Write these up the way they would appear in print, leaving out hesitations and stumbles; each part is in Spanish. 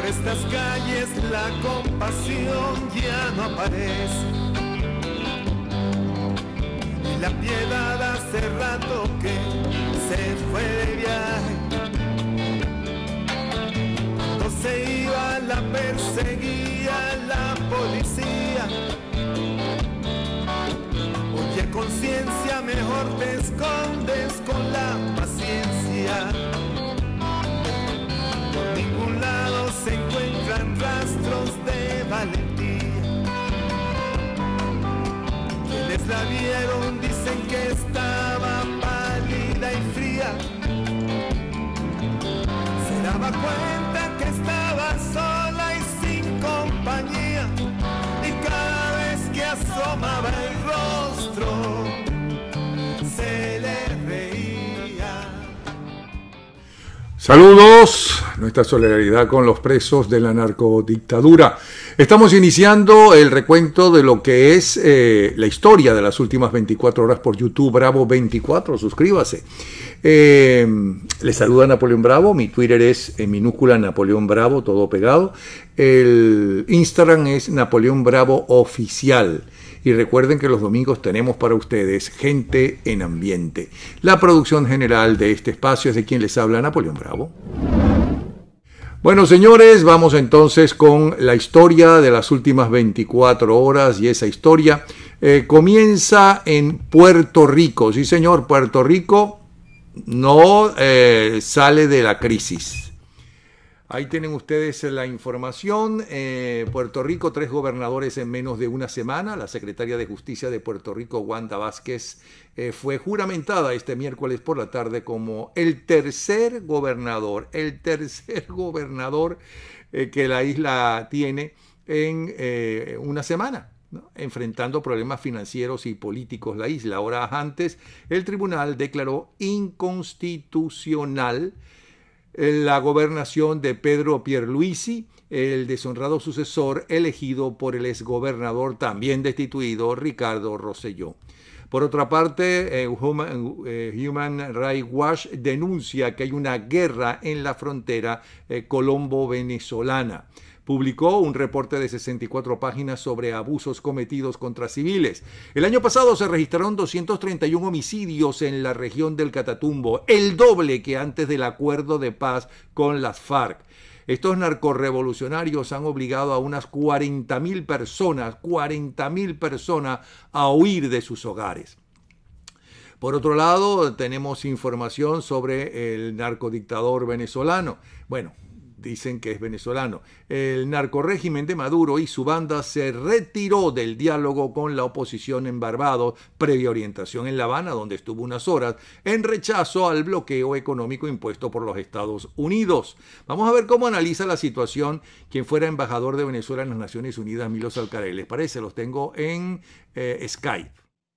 estas calles la compasión ya no aparece. Y la piedad hace rato que se fue de viaje. Cuando se iba la perseguía la policía. Oye, conciencia, mejor te escondes con la paciencia. Por ningún lado se encuentran rastros de valentía. Quienes la vieron dicen que estaba pálida y fría. Se daba cuenta que estaba sola y sin compañía. Y cada vez que asomaba el rostro se le reía. Saludos, nuestra solidaridad con los presos de la narcodictadura. Estamos iniciando el recuento de lo que es la historia de las últimas 24 horas por YouTube, Bravo 24, suscríbase. Les saluda Napoleón Bravo, mi Twitter es en minúscula Napoleón Bravo, todo pegado. El Instagram es Napoleón Bravo Oficial. Y recuerden que los domingos tenemos para ustedes Gente en Ambiente. La producción general de este espacio es de quien les habla, Napoleón Bravo. Bueno, señores, vamos entonces con la historia de las últimas 24 horas y esa historia comienza en Puerto Rico. Sí, señor, Puerto Rico no sale de la crisis. Ahí tienen ustedes la información. Puerto Rico, 3 gobernadores en menos de una semana. La secretaria de Justicia de Puerto Rico, Wanda Vázquez, fue juramentada este miércoles por la tarde como el tercer gobernador que la isla tiene en una semana, ¿no? Enfrentando problemas financieros y políticos la isla. Horas antes, el tribunal declaró inconstitucional la gobernación de Pedro Pierluisi, el deshonrado sucesor elegido por el exgobernador también destituido Ricardo Rosselló. Por otra parte, Human Rights Watch denuncia que hay una guerra en la frontera colombo-venezolana. Publicó un reporte de 64 páginas sobre abusos cometidos contra civiles. El año pasado se registraron 231 homicidios en la región del Catatumbo, el doble que antes del acuerdo de paz con las FARC. Estos narcorrevolucionarios han obligado a unas 40.000 personas a huir de sus hogares. Por otro lado, tenemos información sobre el narcodictador venezolano. Bueno, dicen que es venezolano. El narcorrégimen de Maduro y su banda se retiró del diálogo con la oposición en Barbados, previa orientación en La Habana, donde estuvo unas horas, en rechazo al bloqueo económico impuesto por los Estados Unidos. Vamos a ver cómo analiza la situación quien fuera embajador de Venezuela en las Naciones Unidas, Milos Alcaraz. ¿Les parece? Los tengo en Skype.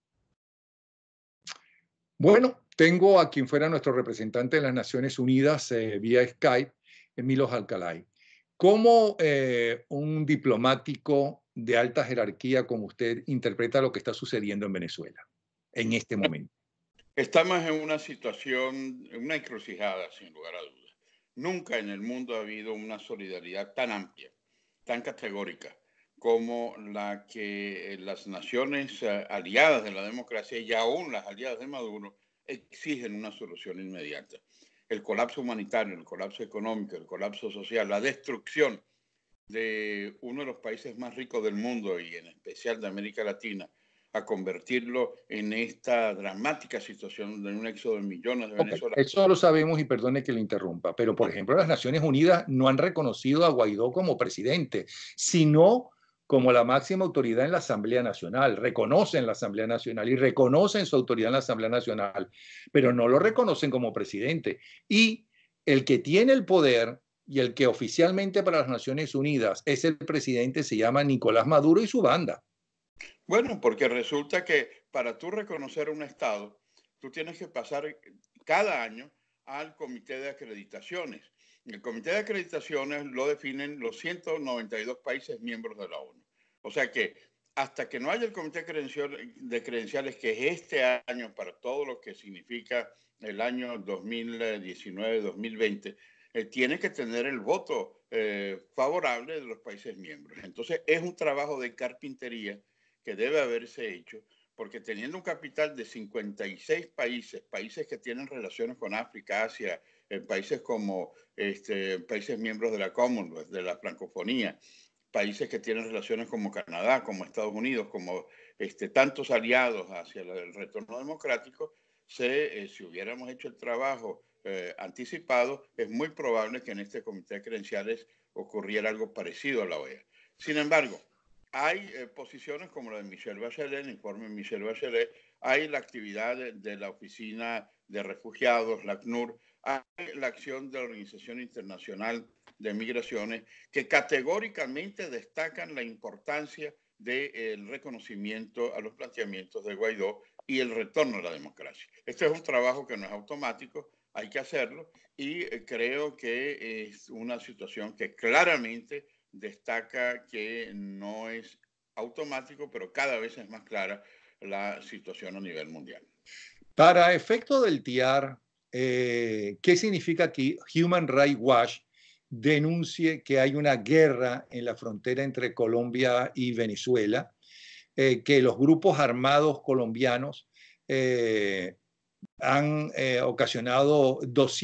Bueno, tengo a quien fuera nuestro representante de las Naciones Unidas vía Skype, Milos Alcaraz. ¿Cómo un diplomático de alta jerarquía como usted interpreta lo que está sucediendo en Venezuela en este momento? Estamos en una situación, en una encrucijada, sin lugar a dudas. Nunca en el mundo ha habido una solidaridad tan amplia, tan categórica, como la que las naciones aliadas de la democracia y aún las aliadas de Maduro exigen una solución inmediata. El colapso humanitario, el colapso económico, el colapso social, la destrucción de uno de los países más ricos del mundo y en especial de América Latina, a convertirlo en esta dramática situación de un éxodo de millones de venezolanos. Eso lo sabemos y perdone que lo interrumpa, pero por ejemplo las Naciones Unidas no han reconocido a Guaidó como presidente, sino como la máxima autoridad en la Asamblea Nacional. Reconocen la Asamblea Nacional y reconocen su autoridad en la Asamblea Nacional, pero no lo reconocen como presidente. Y el que tiene el poder y el que oficialmente para las Naciones Unidas es el presidente se llama Nicolás Maduro y su banda. Bueno, porque resulta que para tú reconocer un Estado, tú tienes que pasar cada año al Comité de Acreditaciones. El Comité de Acreditaciones lo definen los 192 países miembros de la ONU. O sea que hasta que no haya el Comité de Credenciales, que es este año para todo lo que significa el año 2019-2020, tiene que tener el voto favorable de los países miembros. Entonces, es un trabajo de carpintería que debe haberse hecho, porque teniendo un capital de 56 países, países que tienen relaciones con África, Asia, países como países miembros de la Commonwealth, de la francofonía, países que tienen relaciones como Canadá, como Estados Unidos, como tantos aliados hacia el retorno democrático, si hubiéramos hecho el trabajo anticipado, es muy probable que en este comité de credenciales ocurriera algo parecido a la OEA. Sin embargo, hay posiciones como la de Michelle Bachelet, el informe de Michelle Bachelet, hay la actividad de la Oficina de Refugiados, la ACNUR, hay la acción de la Organización Internacional de Migraciones, que categóricamente destacan la importancia del reconocimiento a los planteamientos de Guaidó y el retorno a la democracia. Este es un trabajo que no es automático, hay que hacerlo, y creo que es una situación que claramente destaca que no es automático, pero cada vez es más clara la situación a nivel mundial. Para efecto del TIAR, ¿qué significa que Human Rights Watch denuncie que hay una guerra en la frontera entre Colombia y Venezuela, que los grupos armados colombianos han ocasionado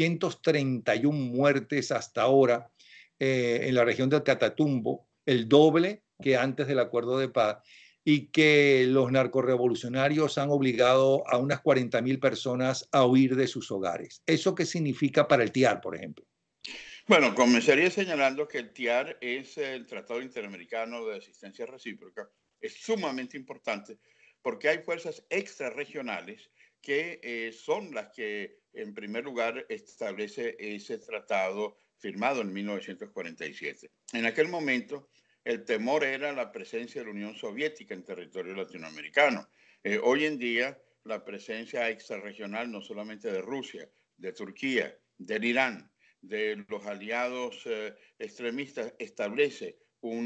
231 muertes hasta ahora en la región del Catatumbo, el doble que antes del acuerdo de paz, y que los narcorrevolucionarios han obligado a unas 40.000 personas a huir de sus hogares? ¿Eso qué significa para el TIAR, por ejemplo? Bueno, comenzaría señalando que el TIAR es el Tratado Interamericano de Asistencia Recíproca. Es sumamente importante porque hay fuerzas extrarregionales que son las que, en primer lugar, establece ese tratado firmado en 1947. En aquel momento, el temor era la presencia de la Unión Soviética en territorio latinoamericano. Hoy en día, la presencia extrarregional no solamente de Rusia, de Turquía, del Irán, de los aliados extremistas, establece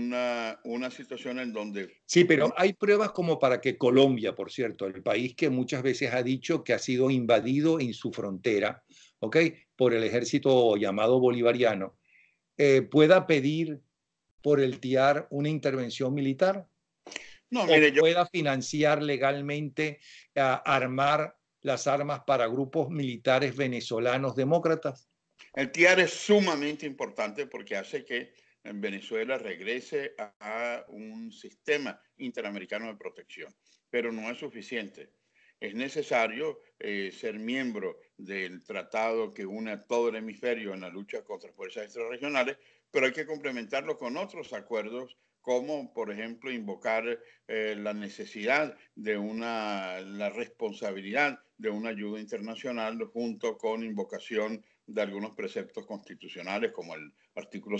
una situación en donde... Sí, pero hay pruebas como para que Colombia, por cierto, el país que muchas veces ha dicho que ha sido invadido en su frontera, ¿ok?, por el ejército llamado bolivariano, pueda pedir por el TIAR una intervención militar No, o mire, pueda financiar legalmente armar las armas para grupos militares venezolanos demócratas. el TIAR es sumamente importante porque hace que en Venezuela regrese a un sistema interamericano de protección, pero no es suficiente. Es necesario ser miembro del tratado que une a todo el hemisferio en la lucha contra fuerzas extrarregionales, pero hay que complementarlo con otros acuerdos, como por ejemplo invocar la necesidad de la responsabilidad de una ayuda internacional junto con invocación de algunos preceptos constitucionales como el artículo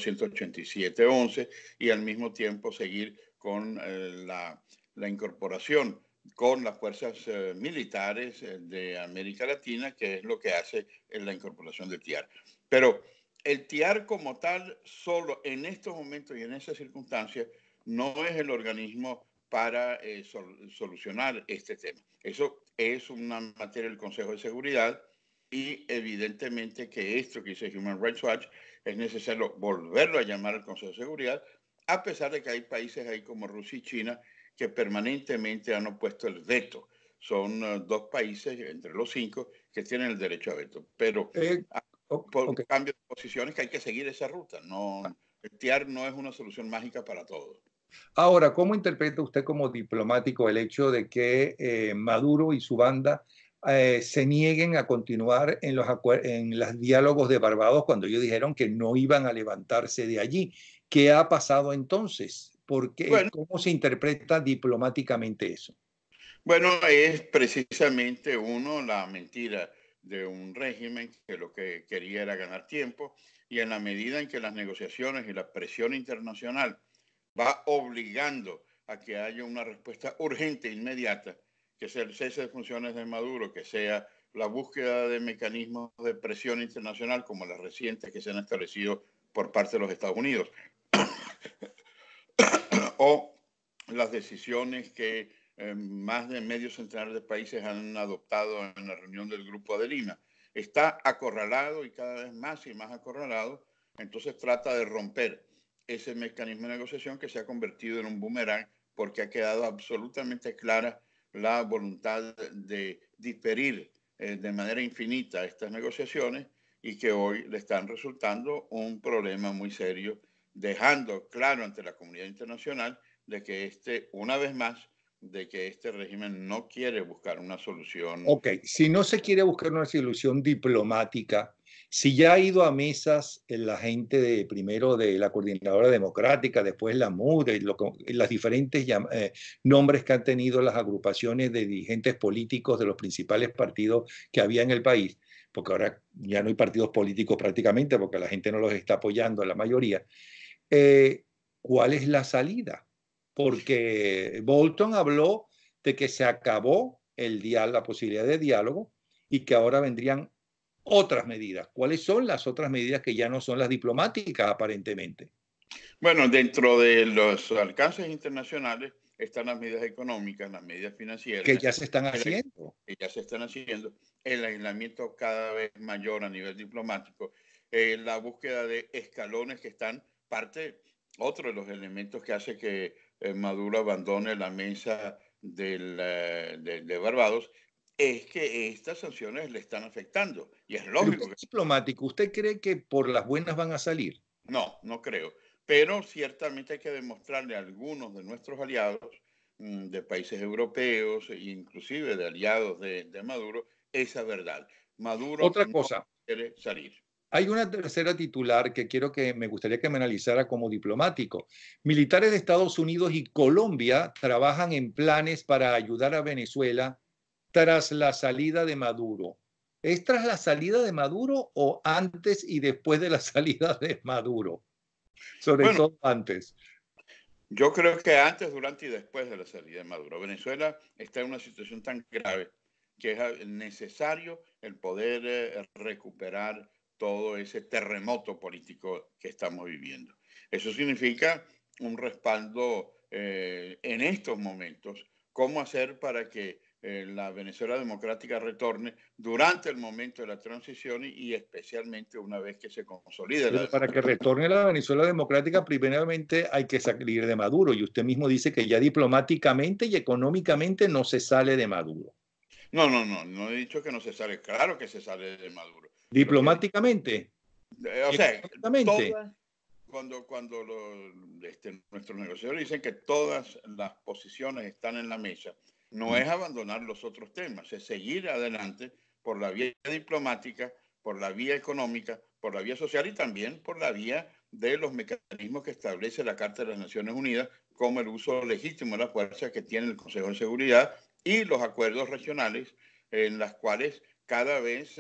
187.11 y al mismo tiempo seguir con la incorporación con las fuerzas militares de América Latina, que es lo que hace la incorporación del TIAR. Pero el TIAR como tal, solo en estos momentos y en esas circunstancias, no es el organismo para solucionar este tema. Eso es una materia del Consejo de Seguridad y evidentemente que esto que dice Human Rights Watch es necesario volverlo a llamar al Consejo de Seguridad, a pesar de que hay países ahí como Rusia y China que permanentemente han opuesto el veto. Son dos países entre los 5 que tienen el derecho a veto, pero por Okay. cambio de posiciones que hay que seguir esa ruta. No, el TIAR no es una solución mágica para todo. Ahora, ¿cómo interpreta usted como diplomático el hecho de que Maduro y su banda se nieguen a continuar en los diálogos de Barbados cuando ellos dijeron que no iban a levantarse de allí? ¿Qué ha pasado entonces? Bueno, ¿Cómo se interpreta diplomáticamente eso? bueno, es precisamente la mentira de un régimen que lo que quería era ganar tiempo y en la medida en que las negociaciones y la presión internacional va obligando a que haya una respuesta urgente e inmediata, que sea el cese de funciones de Maduro, que sea la búsqueda de mecanismos de presión internacional como las recientes que se han establecido por parte de los Estados Unidos, o las decisiones que más de medio centenar de países han adoptado en la reunión del Grupo de Lima. está acorralado y cada vez más y más acorralado, entonces trata de romper ese mecanismo de negociación que se ha convertido en un boomerang porque ha quedado absolutamente clara la voluntad de diferir de manera infinita estas negociaciones y que hoy le están resultando un problema muy serio, dejando claro ante la comunidad internacional de que una vez más, de que este régimen no quiere buscar una solución. Ok, si no se quiere buscar una solución diplomática, si ya ha ido a mesas la gente de primero de la Coordinadora Democrática, después la MUD, y las diferentes nombres que han tenido las agrupaciones de dirigentes políticos de los principales partidos que había en el país, porque ahora ya no hay partidos políticos prácticamente, porque la gente no los está apoyando, la mayoría. ¿Cuál es la salida? Porque Bolton habló de que se acabó la posibilidad de diálogo y que ahora vendrían otras medidas. ¿Cuáles son las otras medidas que ya no son las diplomáticas, aparentemente? Bueno, dentro de los alcances internacionales están las medidas económicas, las medidas financieras, que ya se están haciendo. Que ya se están haciendo, el aislamiento cada vez mayor a nivel diplomático, la búsqueda de escalones que están otro de los elementos que hace que Maduro abandone la mesa de Barbados, es que estas sanciones le están afectando. Y es lógico. Pero diplomático, ¿usted cree que por las buenas van a salir? No, no creo. Pero ciertamente hay que demostrarle a algunos de nuestros aliados de países europeos e inclusive de aliados de Maduro esa verdad. Maduro Otra no cosa, quiere salir. hay una tercera titular que me gustaría que me analizara como diplomático. Militares de Estados Unidos y Colombia trabajan en planes para ayudar a Venezuela tras la salida de Maduro. ¿Es tras la salida de Maduro o antes y después de la salida de Maduro? Sobre todo antes. Yo creo que antes, durante y después de la salida de Maduro. Venezuela está en una situación tan grave que es necesario el poder recuperar todo ese terremoto político que estamos viviendo. Eso significa un respaldo en estos momentos. ¿Cómo hacer para que la Venezuela democrática retorne durante el momento de la transición y especialmente una vez que se consolide Pero para que retorne la Venezuela democrática, primeramente hay que salir de Maduro. Y usted mismo dice que ya diplomáticamente y económicamente no se sale de Maduro. No he dicho que no se sale. Claro que se sale de Maduro. Diplomáticamente. O sea, cuando nuestros negociadores dicen que todas las posiciones están en la mesa, no es abandonar los otros temas, es seguir adelante por la vía diplomática, por la vía económica, por la vía social y también por la vía de los mecanismos que establece la Carta de las Naciones Unidas, como el uso legítimo de la fuerza que tiene el Consejo de Seguridad y los acuerdos regionales en las cuales cada vez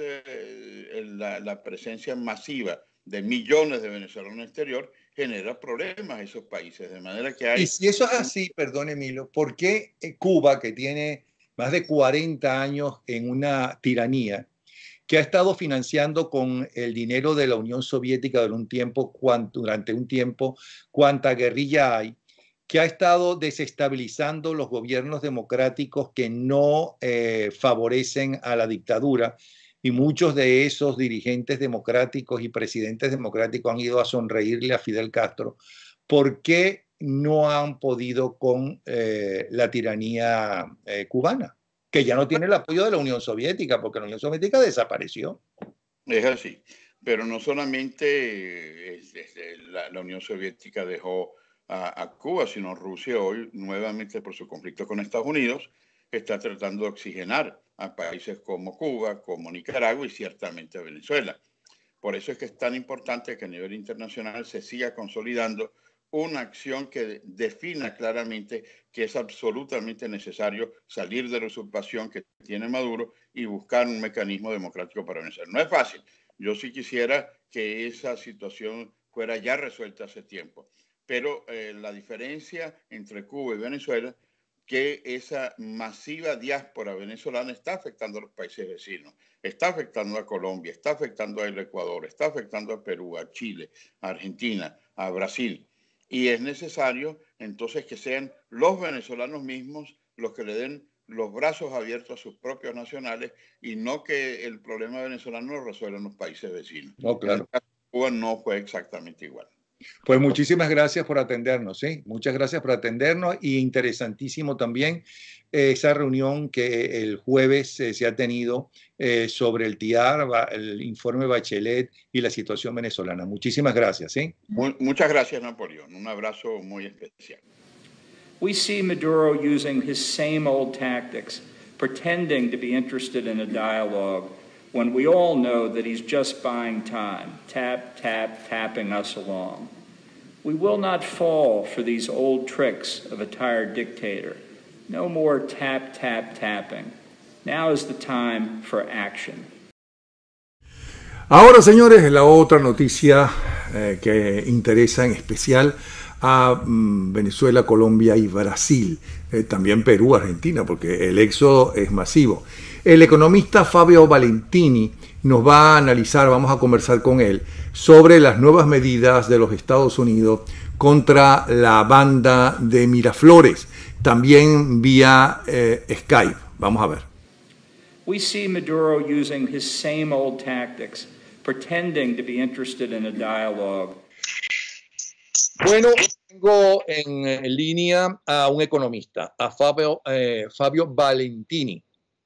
la presencia masiva de millones de venezolanos en el exterior genera problemas a esos países, de manera que hay... Y si eso es así, perdón Emilio, ¿por qué Cuba, que tiene más de 40 años en una tiranía, que ha estado financiando con el dinero de la Unión Soviética durante un tiempo cuánta guerrilla hay, que ha estado desestabilizando los gobiernos democráticos que no favorecen a la dictadura, y muchos de esos dirigentes democráticos y presidentes democráticos han ido a sonreírle a Fidel Castro? ¿Por qué no han podido con la tiranía cubana, que ya no tiene el apoyo de la Unión Soviética, porque la Unión Soviética desapareció? Es así, pero no solamente la Unión Soviética dejó a Cuba, sino Rusia hoy, nuevamente por su conflicto con Estados Unidos, está tratando de oxigenar a países como Cuba, como Nicaragua y ciertamente a Venezuela. Por eso es que es tan importante que a nivel internacional se siga consolidando una acción que defina claramente que es absolutamente necesario salir de la usurpación que tiene Maduro y buscar un mecanismo democrático para Venezuela. No es fácil. Yo sí quisiera que esa situación fuera ya resuelta hace tiempo. Pero la diferencia entre Cuba y Venezuela, que esa masiva diáspora venezolana está afectando a los países vecinos, está afectando a Colombia, está afectando al Ecuador, está afectando a Perú, a Chile, a Argentina, a Brasil. Y es necesario entonces que sean los venezolanos mismos los que le den los brazos abiertos a sus propios nacionales y no que el problema venezolano lo resuelvan los países vecinos. No, claro. En el caso de Cuba no fue exactamente igual. Pues muchísimas gracias por atendernos, ¿sí? Muchas gracias por atendernos y interesantísimo también esa reunión que el jueves se ha tenido sobre el TIAR, el informe Bachelet y la situación venezolana. Muchísimas gracias, ¿sí? Muchas gracias, Napoleón. Un abrazo muy especial. We see Maduro using his same old tactics, pretending to be interested in a dialogue when we all know that he's just buying time, tapping us along. We will not fall for these old tricks of a tired dictator. No more tapping. Now is the time for action. Ahora, señores, la otra noticia que interesa en especial a Venezuela, Colombia y Brasil, también Perú, Argentina, porque el éxodo es masivo. El economista Fabio Valentini nos va a analizar, vamos a conversar con él, sobre las nuevas medidas de los Estados Unidos contra la banda de Miraflores, también vía Skype. Vamos a ver. We see Maduro using his same old tactics, pretending to be interested in a dialogue. Bueno, tengo en línea a un economista, a Fabio Valentini,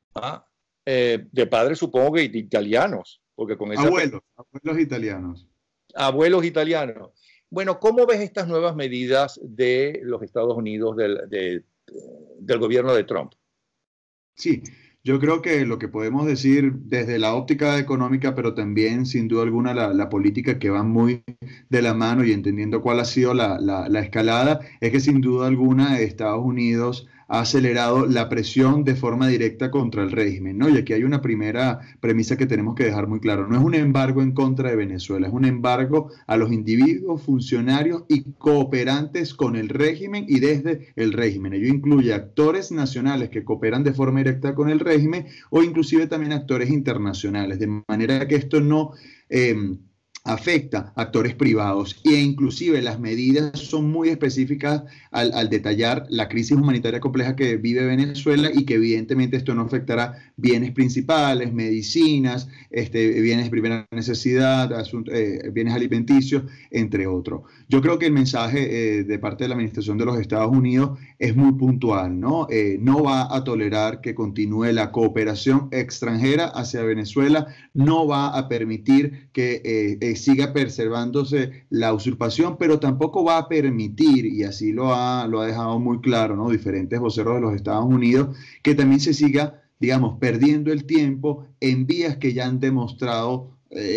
de padres supongo que italianos, porque con esa abuelos italianos. Abuelos italianos. Bueno, ¿cómo ves estas nuevas medidas de los Estados Unidos del gobierno de Trump? Sí, yo creo que lo que podemos decir desde la óptica económica, pero también sin duda alguna la política, que van muy de la mano y entendiendo cuál ha sido la escalada, es que sin duda alguna Estados Unidos ha acelerado la presión de forma directa contra el régimen, ¿no? Y aquí hay una primera premisa que tenemos que dejar muy claro. No es un embargo en contra de Venezuela, es un embargo a los individuos, funcionarios y cooperantes con el régimen y desde el régimen. Ello incluye actores nacionales que cooperan de forma directa con el régimen o inclusive también actores internacionales, de manera que esto no afecta a actores privados e inclusive las medidas son muy específicas al detallar la crisis humanitaria compleja que vive Venezuela y que evidentemente esto no afectará bienes principales, medicinas, bienes de primera necesidad, bienes alimenticios, entre otros. Yo creo que el mensaje de parte de la administración de los Estados Unidos es muy puntual, ¿no? No va a tolerar que continúe la cooperación extranjera hacia Venezuela, no va a permitir que siga preservándose la usurpación, pero tampoco va a permitir, y así lo ha dejado muy claro, ¿no? Diferentes voceros de los Estados Unidos, que también se siga, digamos, perdiendo el tiempo en vías que ya han demostrado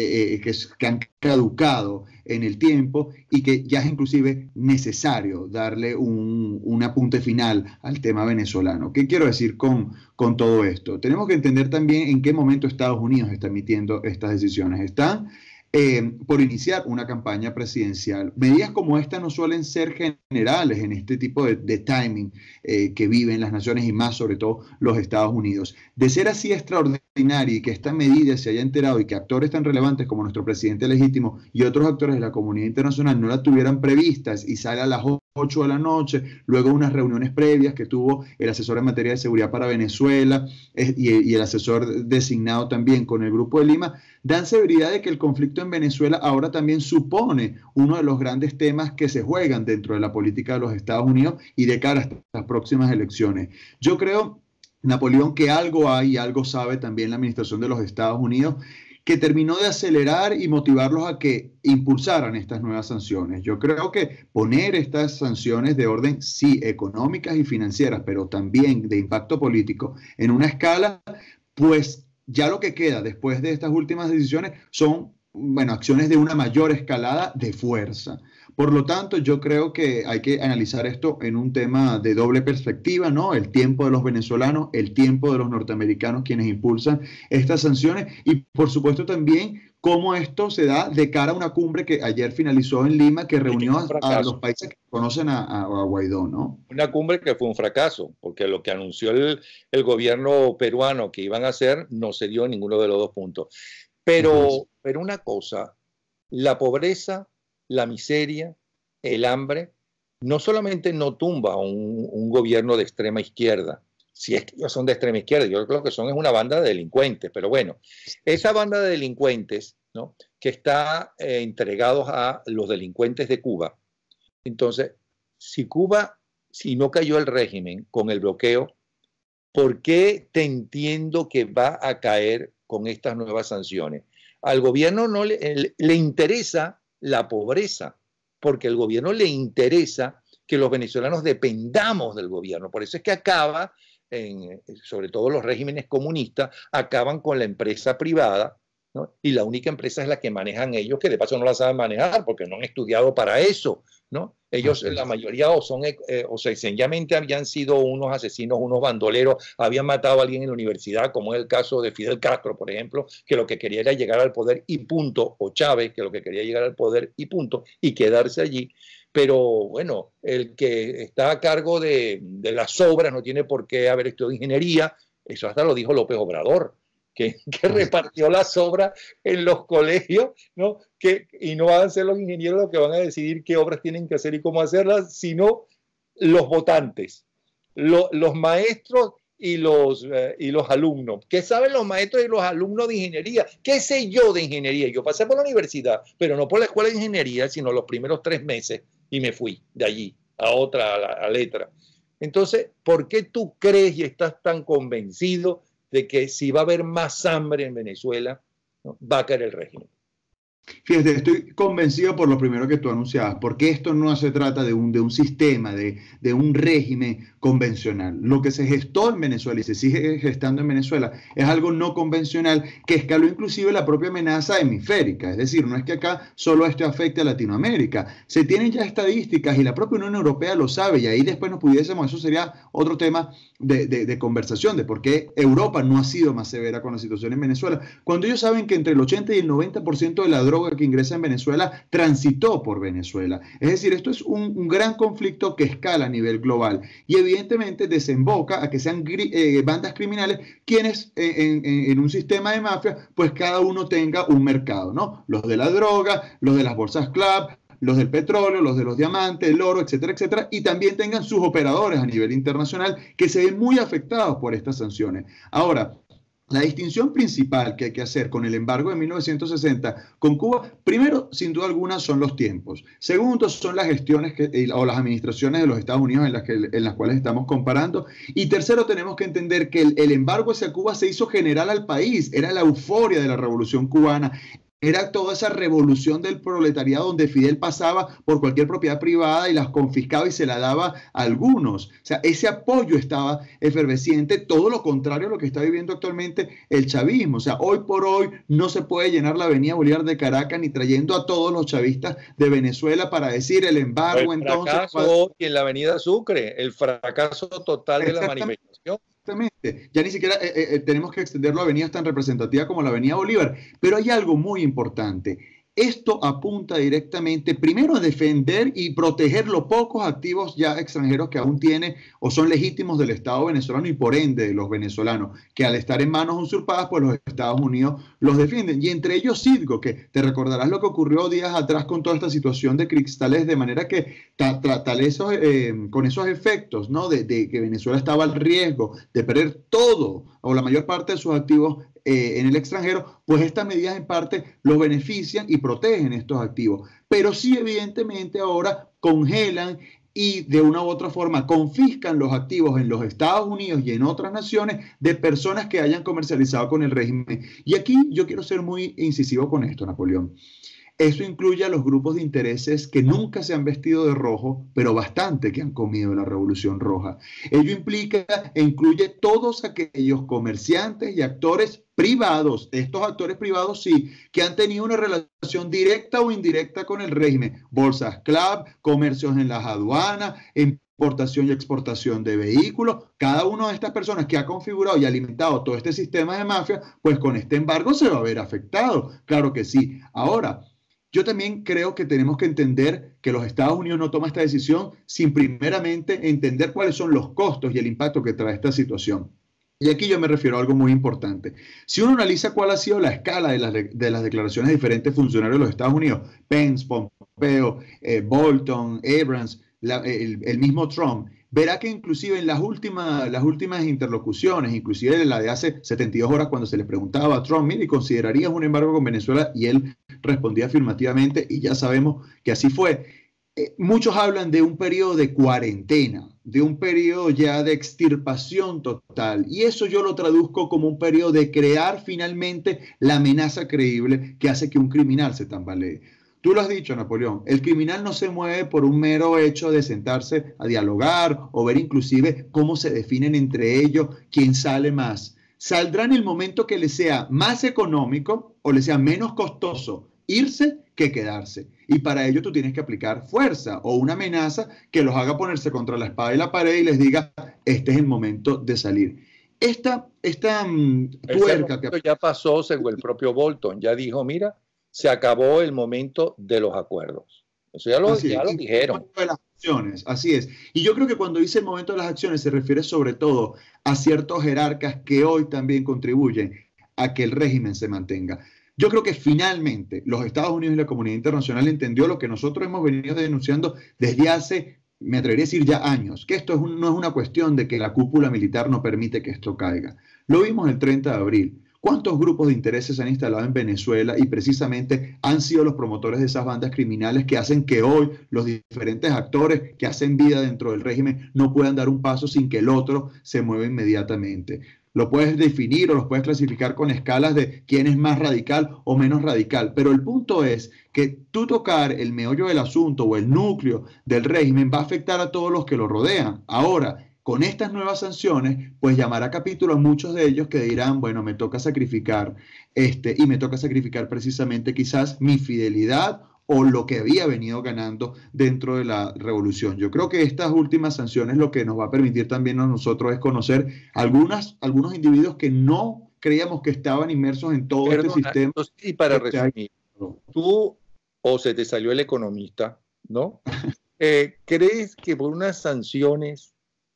que han caducado en el tiempo y que ya es inclusive necesario darle un apunte final al tema venezolano. ¿Qué quiero decir con todo esto? Tenemos que entender también en qué momento Estados Unidos está emitiendo estas decisiones. Están por iniciar una campaña presidencial. Medidas como esta no suelen ser generales en este tipo de timing que viven las naciones y más sobre todo los Estados Unidos. De ser así extraordinario y que esta medida se haya enterado y que actores tan relevantes como nuestro presidente legítimo y otros actores de la comunidad internacional no la tuvieran previstas y sale a las 8 de la noche, luego unas reuniones previas que tuvo el asesor en materia de seguridad para Venezuela y el asesor designado también con el Grupo de Lima, dan seguridad de que el conflicto en Venezuela ahora también supone uno de los grandes temas que se juegan dentro de la política de los Estados Unidos y de cara a las próximas elecciones. Yo creo, Napoleón, que algo hay y algo sabe también la administración de los Estados Unidos, que terminó de acelerar y motivarlos a que impulsaran estas nuevas sanciones. Yo creo que poner estas sanciones de orden, sí, económicas y financieras, pero también de impacto político en una escala, pues ya lo que queda después de estas últimas decisiones son, bueno, acciones de una mayor escalada de fuerza. Por lo tanto, yo creo que hay que analizar esto en un tema de doble perspectiva, ¿no? El tiempo de los venezolanos, el tiempo de los norteamericanos quienes impulsan estas sanciones y, por supuesto, también cómo esto se da de cara a una cumbre que ayer finalizó en Lima, que reunió a los países que conocen a Guaidó, ¿no? Una cumbre que fue un fracaso, porque lo que anunció el gobierno peruano que iban a hacer no se dio en ninguno de los dos puntos. Pero una cosa, la pobreza, la miseria, el hambre, no solamente no tumba un gobierno de extrema izquierda, si es que ellos son de extrema izquierda, yo creo que son es una banda de delincuentes, pero bueno, esa banda de delincuentes, ¿no?, que está entregados a los delincuentes de Cuba. Entonces, si no cayó el régimen con el bloqueo, ¿por qué te entiendo que va a caer con estas nuevas sanciones? Al gobierno no le interesa la pobreza, porque al gobierno le interesa que los venezolanos dependamos del gobierno. Por eso es que acaba, sobre todo los regímenes comunistas, acaban con la empresa privada, ¿no? Y la única empresa es la que manejan ellos, que de paso no la saben manejar porque no han estudiado para eso, ¿no? Ellos, la mayoría, o sencillamente habían sido unos asesinos, unos bandoleros, habían matado a alguien en la universidad, como es el caso de Fidel Castro, por ejemplo, que lo que quería era llegar al poder y punto, o Chávez, que lo que quería llegar al poder y punto, y quedarse allí. Pero bueno, el que está a cargo de las obras no tiene por qué haber estudiado ingeniería, eso hasta lo dijo López Obrador, que repartió las obras en los colegios, ¿no? Y no van a ser los ingenieros los que van a decidir qué obras tienen que hacer y cómo hacerlas, sino los votantes, los maestros y los alumnos. ¿Qué saben los maestros y los alumnos de ingeniería? ¿Qué sé yo de ingeniería? Yo pasé por la universidad, pero no por la escuela de ingeniería, sino los primeros 3 meses y me fui de allí a otra, a letra. Entonces, ¿por qué tú crees y estás tan convencido de que si va a haber más hambre en Venezuela, ¿no?, va a caer el régimen? Fíjate, estoy convencido por lo primero que tú anunciabas, porque esto no se trata de un sistema, de un régimen convencional. Lo que se gestó en Venezuela y se sigue gestando en Venezuela es algo no convencional que escaló inclusive la propia amenaza hemisférica. Es decir, no es que acá solo esto afecte a Latinoamérica. Se tienen ya estadísticas y la propia Unión Europea lo sabe, y ahí después nos pudiésemos, eso sería otro tema de conversación, de por qué Europa no ha sido más severa con la situación en Venezuela, cuando ellos saben que entre el 80 y el 90% de la droga que ingresa en Venezuela transitó por Venezuela. Es decir, esto es un gran conflicto que escala a nivel global y evidentemente desemboca a que sean bandas criminales quienes en un sistema de mafia, pues cada uno tenga un mercado, ¿no? Los de la droga, los de las bolsas club, los del petróleo, los de los diamantes, el oro, etcétera, etcétera, y también tengan sus operadores a nivel internacional que se ven muy afectados por estas sanciones. Ahora, la distinción principal que hay que hacer con el embargo de 1960 con Cuba, primero, sin duda alguna, son los tiempos. Segundo, son las gestiones o las administraciones de los Estados Unidos en las cuales estamos comparando. Y tercero, tenemos que entender que el embargo hacia Cuba se hizo general al país. Era la euforia de la Revolución Cubana. Era toda esa revolución del proletariado donde Fidel pasaba por cualquier propiedad privada y las confiscaba y se la daba a algunos. O sea, ese apoyo estaba efervesciente, todo lo contrario a lo que está viviendo actualmente el chavismo. O sea, hoy por hoy no se puede llenar la Avenida Bolívar de Caracas ni trayendo a todos los chavistas de Venezuela para decir el embargo. El fracaso en la Avenida Sucre, el fracaso total de la manifestación. Exactamente. Ya ni siquiera tenemos que extenderlo a avenidas tan representativas como la Avenida Bolívar. Pero hay algo muy importante. Esto apunta directamente, primero, a defender y proteger los pocos activos ya extranjeros que aún tiene o son legítimos del Estado venezolano y por ende de los venezolanos, que al estar en manos usurpadas, pues los Estados Unidos los defienden. Y entre ellos Citgo, que te recordarás lo que ocurrió días atrás con toda esta situación de cristales, de manera que con esos efectos, ¿no?, de que Venezuela estaba al riesgo de perder todo o la mayor parte de sus activos en el extranjero, pues estas medidas en parte los benefician y protegen estos activos. Pero sí, evidentemente, ahora congelan y de una u otra forma confiscan los activos en los Estados Unidos y en otras naciones de personas que hayan comercializado con el régimen. Y aquí yo quiero ser muy incisivo con esto, Napoleón. Eso incluye a los grupos de intereses que nunca se han vestido de rojo, pero bastante que han comido la Revolución Roja. Ello implica e incluye todos aquellos comerciantes y actores privados, estos actores privados sí, que han tenido una relación directa o indirecta con el régimen. Bolsas club, comercios en las aduanas, importación y exportación de vehículos. Cada una de estas personas que ha configurado y alimentado todo este sistema de mafia, pues con este embargo se va a ver afectado. Claro que sí. Ahora, yo también creo que tenemos que entender que los Estados Unidos no toman esta decisión sin primeramente entender cuáles son los costos y el impacto que trae esta situación. Y aquí yo me refiero a algo muy importante. Si uno analiza cuál ha sido la escala de las declaraciones de diferentes funcionarios de los Estados Unidos, Pence, Pompeo, Bolton, Abrams, el mismo Trump, verá que inclusive en las últimas interlocuciones, inclusive la de hace 72 horas cuando se le preguntaba a Trump, mire, ¿considerarías un embargo con Venezuela? Y él respondía afirmativamente, y ya sabemos que así fue. Muchos hablan de un periodo de cuarentena, de un periodo ya de extirpación total, y eso yo lo traduzco como un periodo de crear finalmente la amenaza creíble que hace que un criminal se tambalee. Tú lo has dicho, Napoleón, el criminal no se mueve por un mero hecho de sentarse a dialogar o ver inclusive cómo se definen entre ellos quién sale más. Saldrá en el momento que le sea más económico o le sea menos costoso irse que quedarse. Y para ello tú tienes que aplicar fuerza o una amenaza que los haga ponerse contra la espada y la pared y les diga, este es el momento de salir. Esta tuerca que ya pasó según el propio Bolton, ya dijo, mira, se acabó el momento de los acuerdos. Eso ya lo dijeron. De las acciones, así es. Y yo creo que cuando dice el momento de las acciones se refiere sobre todo a ciertos jerarcas que hoy también contribuyen a que el régimen se mantenga. Yo creo que finalmente los Estados Unidos y la comunidad internacional entendió lo que nosotros hemos venido denunciando desde hace, me atrevería a decir ya años, que esto no es una cuestión de que la cúpula militar no permite que esto caiga. Lo vimos el 30 de abril. ¿Cuántos grupos de intereses se han instalado en Venezuela y precisamente han sido los promotores de esas bandas criminales que hacen que hoy los diferentes actores que hacen vida dentro del régimen no puedan dar un paso sin que el otro se mueva inmediatamente? Lo puedes definir o los puedes clasificar con escalas de quién es más radical o menos radical, pero el punto es que tú tocar el meollo del asunto o el núcleo del régimen va a afectar a todos los que lo rodean. Ahora, con estas nuevas sanciones, pues llamará capítulo a muchos de ellos que dirán, bueno, me toca sacrificar y me toca sacrificar precisamente quizás mi fidelidad o lo que había venido ganando dentro de la revolución. Yo creo que estas últimas sanciones lo que nos va a permitir también a nosotros es conocer algunos individuos que no creíamos que estaban inmersos en todo este sistema. Y para resumir, tú o se te salió el economista, ¿no? ¿Crees que por unas sanciones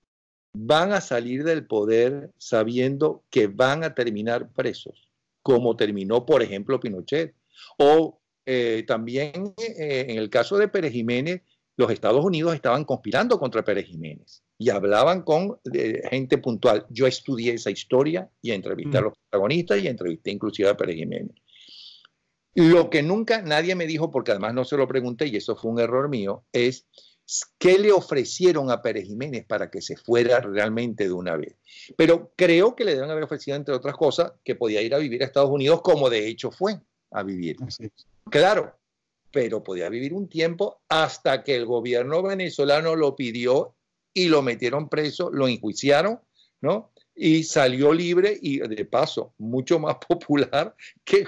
van a salir del poder sabiendo que van a terminar presos, como terminó, por ejemplo, Pinochet? O también en el caso de Pérez Jiménez, los Estados Unidos estaban conspirando contra Pérez Jiménez y hablaban con gente puntual. Yo estudié esa historia y entrevisté a los protagonistas y entrevisté inclusive a Pérez Jiménez. Lo que nunca nadie me dijo, porque además no se lo pregunté y eso fue un error mío, es qué le ofrecieron a Pérez Jiménez para que se fuera realmente de una vez. Pero creo que le deben haber ofrecido, entre otras cosas, que podía ir a vivir a Estados Unidos, como de hecho fue a vivir. Claro, pero podía vivir un tiempo hasta que el gobierno venezolano lo pidió y lo metieron preso, lo enjuiciaron, ¿no? Y salió libre y, de paso, mucho más popular que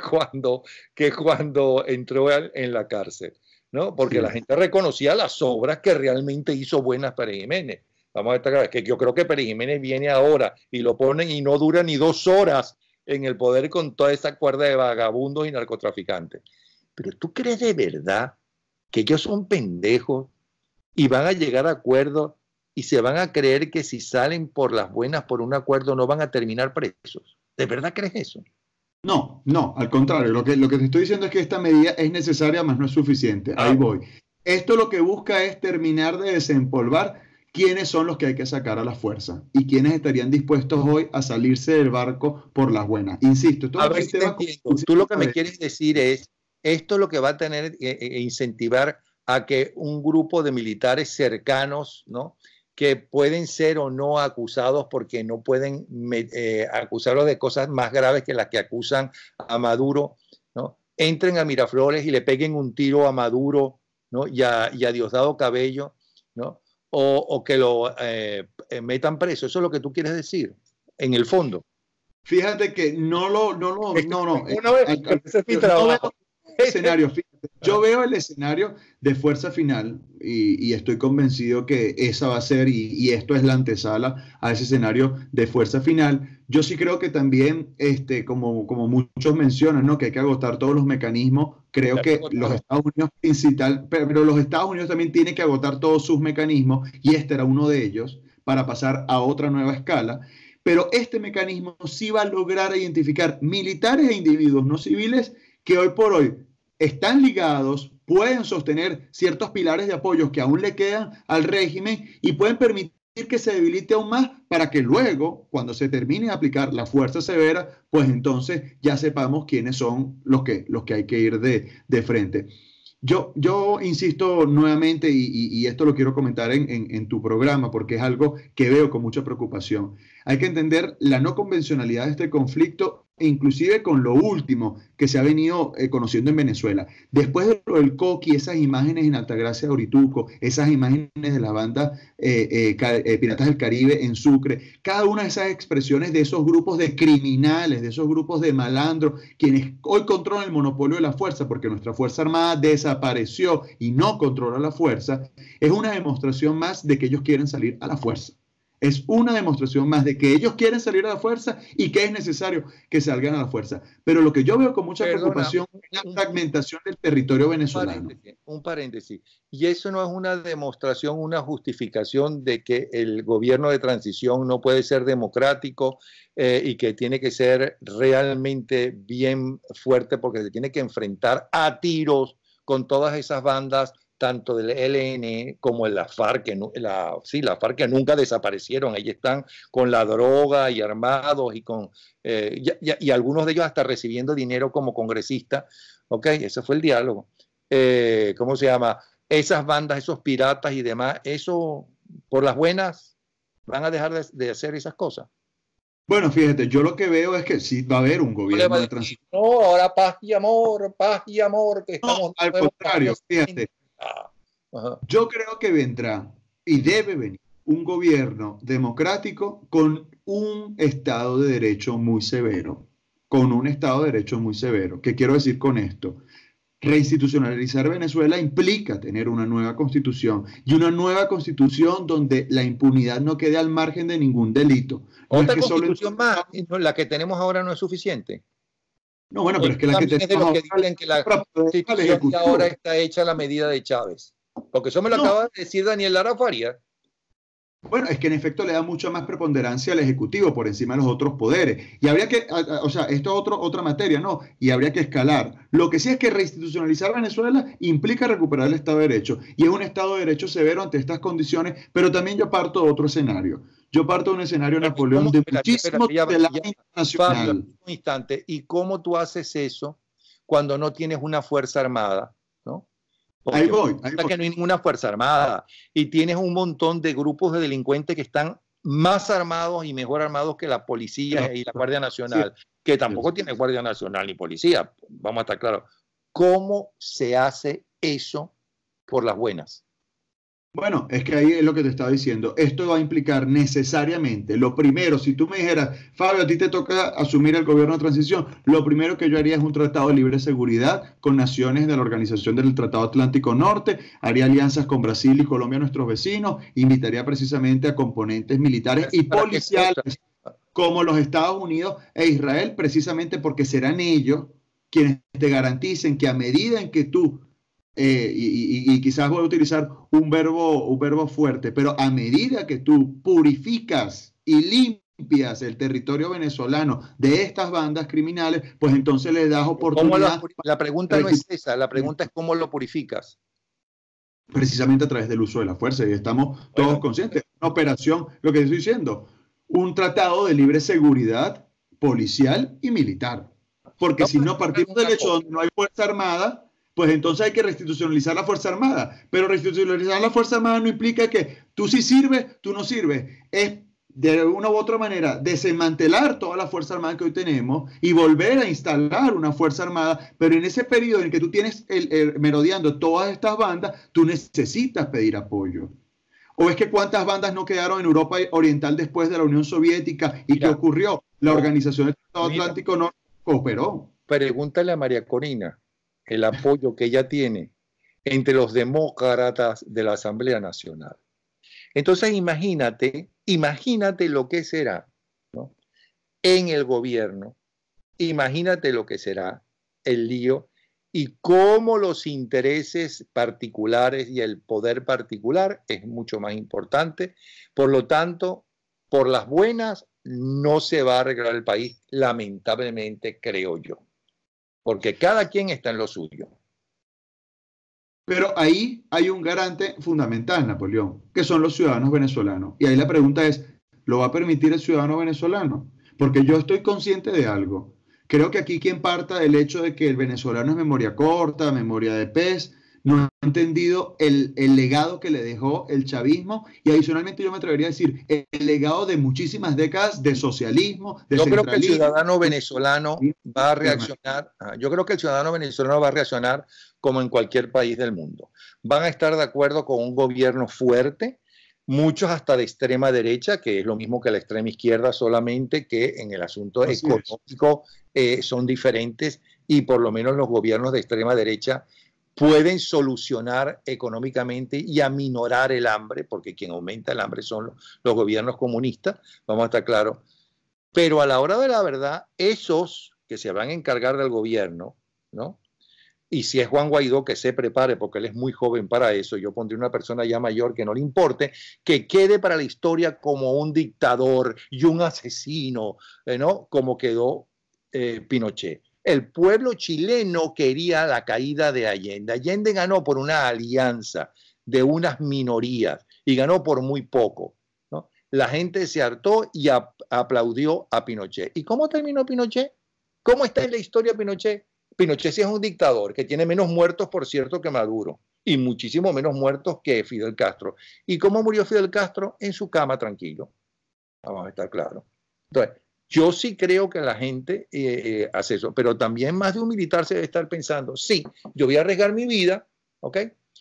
cuando entró en la cárcel, ¿no? Porque la gente reconocía las obras que realmente hizo buenas Pérez Jiménez. Vamos a estar claros, que yo creo que Pérez Jiménez viene ahora y lo ponen y no dura ni 2 horas en el poder con toda esa cuerda de vagabundos y narcotraficantes. Pero ¿tú crees de verdad que ellos son pendejos y van a llegar a acuerdos y se van a creer que si salen por las buenas por un acuerdo no van a terminar presos? ¿De verdad crees eso? No, al contrario. Lo que te estoy diciendo es que esta medida es necesaria, mas no es suficiente. Ahí voy. Esto lo que busca es terminar de desempolvar quiénes son los que hay que sacar a la fuerza y quiénes estarían dispuestos hoy a salirse del barco por las buenas. Insisto, tú lo que me quieres decir es, esto es lo que va a tener incentivar a que un grupo de militares cercanos, ¿no?, que pueden ser o no acusados porque no pueden acusarlos de cosas más graves que las que acusan a Maduro, ¿no?, entren a Miraflores y le peguen un tiro a Maduro, ¿no?, y a Diosdado Cabello, ¿no?, o que lo metan preso. Eso es lo que tú quieres decir, en el fondo. Fíjate que yo veo el escenario de Fuerza Final y estoy convencido que esa va a ser, y esto es la antesala a ese escenario de Fuerza Final. Yo sí creo que también, como muchos mencionan, ¿no?, que hay que agotar todos los mecanismos. Creo que los Estados Unidos pero los Estados Unidos también tienen que agotar todos sus mecanismos, y este era uno de ellos, para pasar a otra nueva escala. Pero este mecanismo sí va a lograr identificar militares e individuos no civiles que hoy por hoy están ligados, pueden sostener ciertos pilares de apoyo que aún le quedan al régimen y pueden permitir que se debilite aún más para que luego, cuando se termine de aplicar la fuerza severa, pues entonces ya sepamos quiénes son los que hay que ir de frente. Yo insisto nuevamente, y esto lo quiero comentar en tu programa, porque es algo que veo con mucha preocupación. Hay que entender la no convencionalidad de este conflicto, inclusive con lo último que se ha venido conociendo en Venezuela. Después de lo del Coqui, esas imágenes en Altagracia de Orituco, esas imágenes de la banda Piratas del Caribe en Sucre, cada una de esas expresiones de esos grupos de criminales, de esos grupos de malandros, quienes hoy controlan el monopolio de la fuerza, porque nuestra Fuerza Armada desapareció y no controla la fuerza, es una demostración más de que ellos quieren salir a la fuerza. Es una demostración más de que ellos quieren salir a la fuerza y que es necesario que salgan a la fuerza. Pero lo que yo veo con mucha preocupación es la fragmentación del territorio venezolano. Un paréntesis. Y eso no es una demostración, una justificación de que el gobierno de transición no puede ser democrático y que tiene que ser realmente bien fuerte porque se tiene que enfrentar a tiros con todas esas bandas, tanto del ELN como la FARC, la FARC que nunca desaparecieron, ahí están con la droga y armados y algunos de ellos hasta recibiendo dinero como congresistas. Ok, ese fue el diálogo. ¿Cómo se llama? Esas bandas, esos piratas y demás, eso por las buenas van a dejar de hacer esas cosas. Bueno, fíjate, yo lo que veo es que sí va a haber un gobierno de transición. No, ahora paz y amor, que estamos... No, al contrario, fíjate. Yo creo que vendrá y debe venir un gobierno democrático con un Estado de Derecho muy severo. Con un Estado de Derecho muy severo. ¿Qué quiero decir con esto? Reinstitucionalizar Venezuela implica tener una nueva constitución y una nueva constitución donde la impunidad no quede al margen de ningún delito. No Otra constitución más, la que tenemos ahora no es suficiente. No, bueno, pero es que la que tenemos ahora dicen que la constitución de ahora está hecha a la medida de Chávez. Porque eso me lo acaba de decir Daniel Lara Faria. Bueno, es que en efecto le da mucha más preponderancia al Ejecutivo por encima de los otros poderes. Y habría que, o sea, esto es otra materia, ¿no? Y habría que escalar. Lo que sí es que reinstitucionalizar Venezuela implica recuperar el Estado de Derecho. Y es un Estado de Derecho severo ante estas condiciones, pero también yo parto de otro escenario. Yo parto de un escenario Napoleón de muchísimo tutelaje internacional. Fabio, un instante. ¿Y cómo tú haces eso cuando no tienes una fuerza armada? ¿No? Porque ahí voy. Que no hay ninguna fuerza armada y tienes un montón de grupos de delincuentes que están más armados y mejor armados que la policía y la Guardia Nacional, que tampoco tiene Guardia Nacional ni policía, vamos a estar claros. ¿Cómo se hace eso por las buenas? Bueno, es que ahí es lo que te estaba diciendo. Esto va a implicar necesariamente, lo primero, si tú me dijeras, Fabio, a ti te toca asumir el gobierno de transición, lo primero que yo haría es un tratado de libre seguridad con naciones de la Organización del Tratado Atlántico Norte, haría alianzas con Brasil y Colombia, nuestros vecinos, invitaría precisamente a componentes militares y policiales como los Estados Unidos e Israel, precisamente porque serán ellos quienes te garanticen que a medida en que tú y quizás voy a utilizar un verbo fuerte, pero a medida que tú purificas y limpias el territorio venezolano de estas bandas criminales, pues entonces les das oportunidad. La pregunta no es esa, la pregunta es cómo lo purificas. Precisamente a través del uso de la fuerza, y estamos todos conscientes. Una operación, lo que estoy diciendo, un tratado de libre seguridad policial y militar. Porque si no partimos del hecho donde no hay fuerza armada, pues entonces hay que reinstitucionalizar la Fuerza Armada. Pero reinstitucionalizar la Fuerza Armada no implica que tú sí sirves, tú no sirves. Es de una u otra manera desmantelar toda la Fuerza Armada que hoy tenemos y volver a instalar una Fuerza Armada. Pero en ese periodo en que tú tienes merodeando todas estas bandas, tú necesitas pedir apoyo. ¿O es que cuántas bandas no quedaron en Europa Oriental después de la Unión Soviética y qué ocurrió? La Organización del Tratado Atlántico no cooperó. Pregúntale a María Corina el apoyo que ella tiene entre los demócratas de la Asamblea Nacional. Entonces imagínate lo que será, ¿no? En el gobierno, imagínate lo que será el lío y cómo los intereses particulares y el poder particular es mucho más importante. Por lo tanto, por las buenas no se va a arreglar el país, lamentablemente, creo yo. Porque cada quien está en lo suyo. Pero ahí hay un garante fundamental, Napoleón, que son los ciudadanos venezolanos. Y ahí la pregunta es, ¿lo va a permitir el ciudadano venezolano? Porque yo estoy consciente de algo. Creo que aquí quien parta del hecho de que el venezolano es memoria corta, memoria de pez, no ha entendido el legado que le dejó el chavismo y adicionalmente yo me atrevería a decir el legado de muchísimas décadas de socialismo, de Yo creo que el centralismo. ciudadano venezolano va a reaccionar, yo creo que el ciudadano venezolano va a reaccionar como en cualquier país del mundo. Van a estar de acuerdo con un gobierno fuerte, muchos hasta de extrema derecha, que es lo mismo que la extrema izquierda, solamente que en el asunto Así económico son diferentes y por lo menos los gobiernos de extrema derecha pueden solucionar económicamente y aminorar el hambre, porque quien aumenta el hambre son los gobiernos comunistas, vamos a estar claros. Pero a la hora de la verdad, esos que se van a encargar del gobierno, ¿no? Y si es Juan Guaidó, que se prepare, porque él es muy joven para eso, yo pondré una persona ya mayor que no le importe, que quede para la historia como un dictador y un asesino, ¿no? Como quedó Pinochet. El pueblo chileno quería la caída de Allende. Allende ganó por una alianza de unas minorías y ganó por muy poco, ¿no? La gente se hartó y aplaudió a Pinochet. ¿Y cómo terminó Pinochet? ¿Cómo está en la historia Pinochet? Pinochet sí es un dictador que tiene menos muertos, por cierto, que Maduro y muchísimo menos muertos que Fidel Castro. ¿Y cómo murió Fidel Castro? En su cama, tranquilo. Vamos a estar claros. Entonces, yo sí creo que la gente hace eso, pero también más de un militar se debe estar pensando, sí, yo voy a arriesgar mi vida, ¿ok?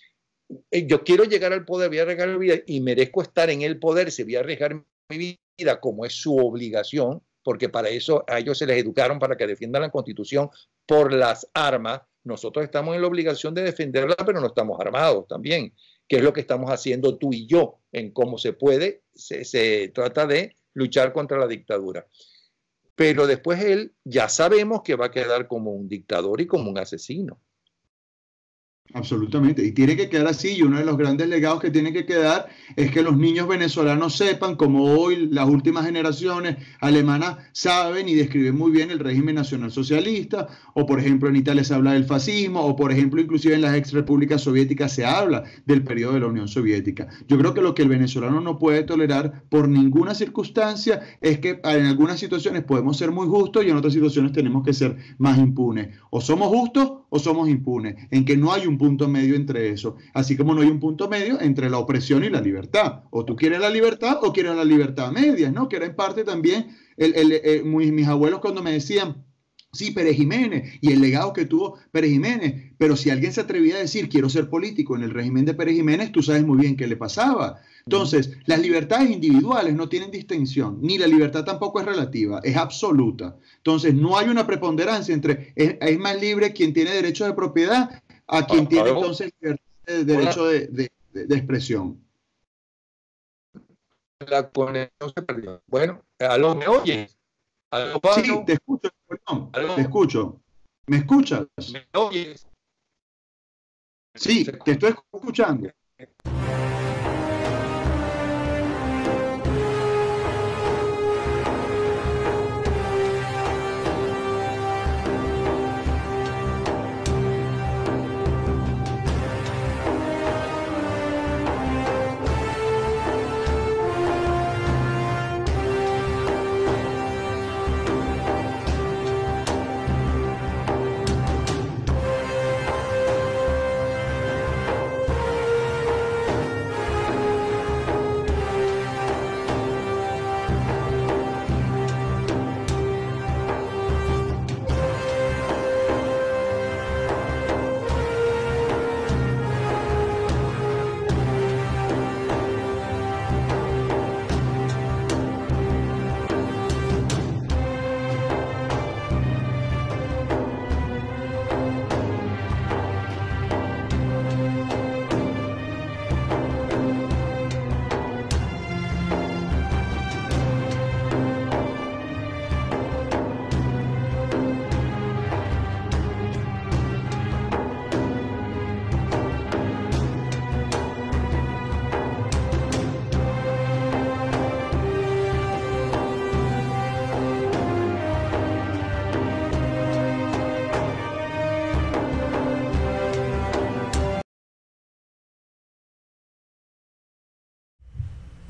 Yo quiero llegar al poder, voy a arriesgar mi vida y merezco estar en el poder, si voy a arriesgar mi vida como es su obligación, porque para eso a ellos se les educaron para que defiendan la Constitución por las armas. Nosotros estamos en la obligación de defenderla, pero no estamos armados también, que es lo que estamos haciendo tú y yo, en cómo se puede, se trata de luchar contra la dictadura. Pero después él ya sabemos que va a quedar como un dictador y como un asesino. Absolutamente, y tiene que quedar así, y uno de los grandes legados que tiene que quedar es que los niños venezolanos sepan, como hoy las últimas generaciones alemanas saben y describen muy bien el régimen nacionalsocialista, o por ejemplo en Italia se habla del fascismo, o por ejemplo inclusive en las ex repúblicas soviéticas se habla del periodo de la Unión Soviética. Yo creo que lo que el venezolano no puede tolerar por ninguna circunstancia es que en algunas situaciones podemos ser muy justos y en otras situaciones tenemos que ser más impunes. O somos justos o somos impunes, en que no hay un punto medio entre eso, así como no hay un punto medio entre la opresión y la libertad. O tú quieres la libertad o quieres la libertad a medias, ¿no? Que era en parte también mis abuelos cuando me decían, sí, Pérez Jiménez, y el legado que tuvo Pérez Jiménez, pero si alguien se atrevía a decir, quiero ser político en el régimen de Pérez Jiménez, tú sabes muy bien qué le pasaba. Entonces, las libertades individuales no tienen distinción, ni la libertad tampoco es relativa, es absoluta. Entonces, no hay una preponderancia entre, es más libre quien tiene derecho de propiedad a quien tiene entonces derecho de expresión. La conexión se perdió. Bueno, ¿aló, me oyes? ¿Aló, Pablo? Sí, te escucho, perdón, ¿Aló? te escucho. ¿Me escuchas? ¿Me oyes? Sí, te estoy escuchando.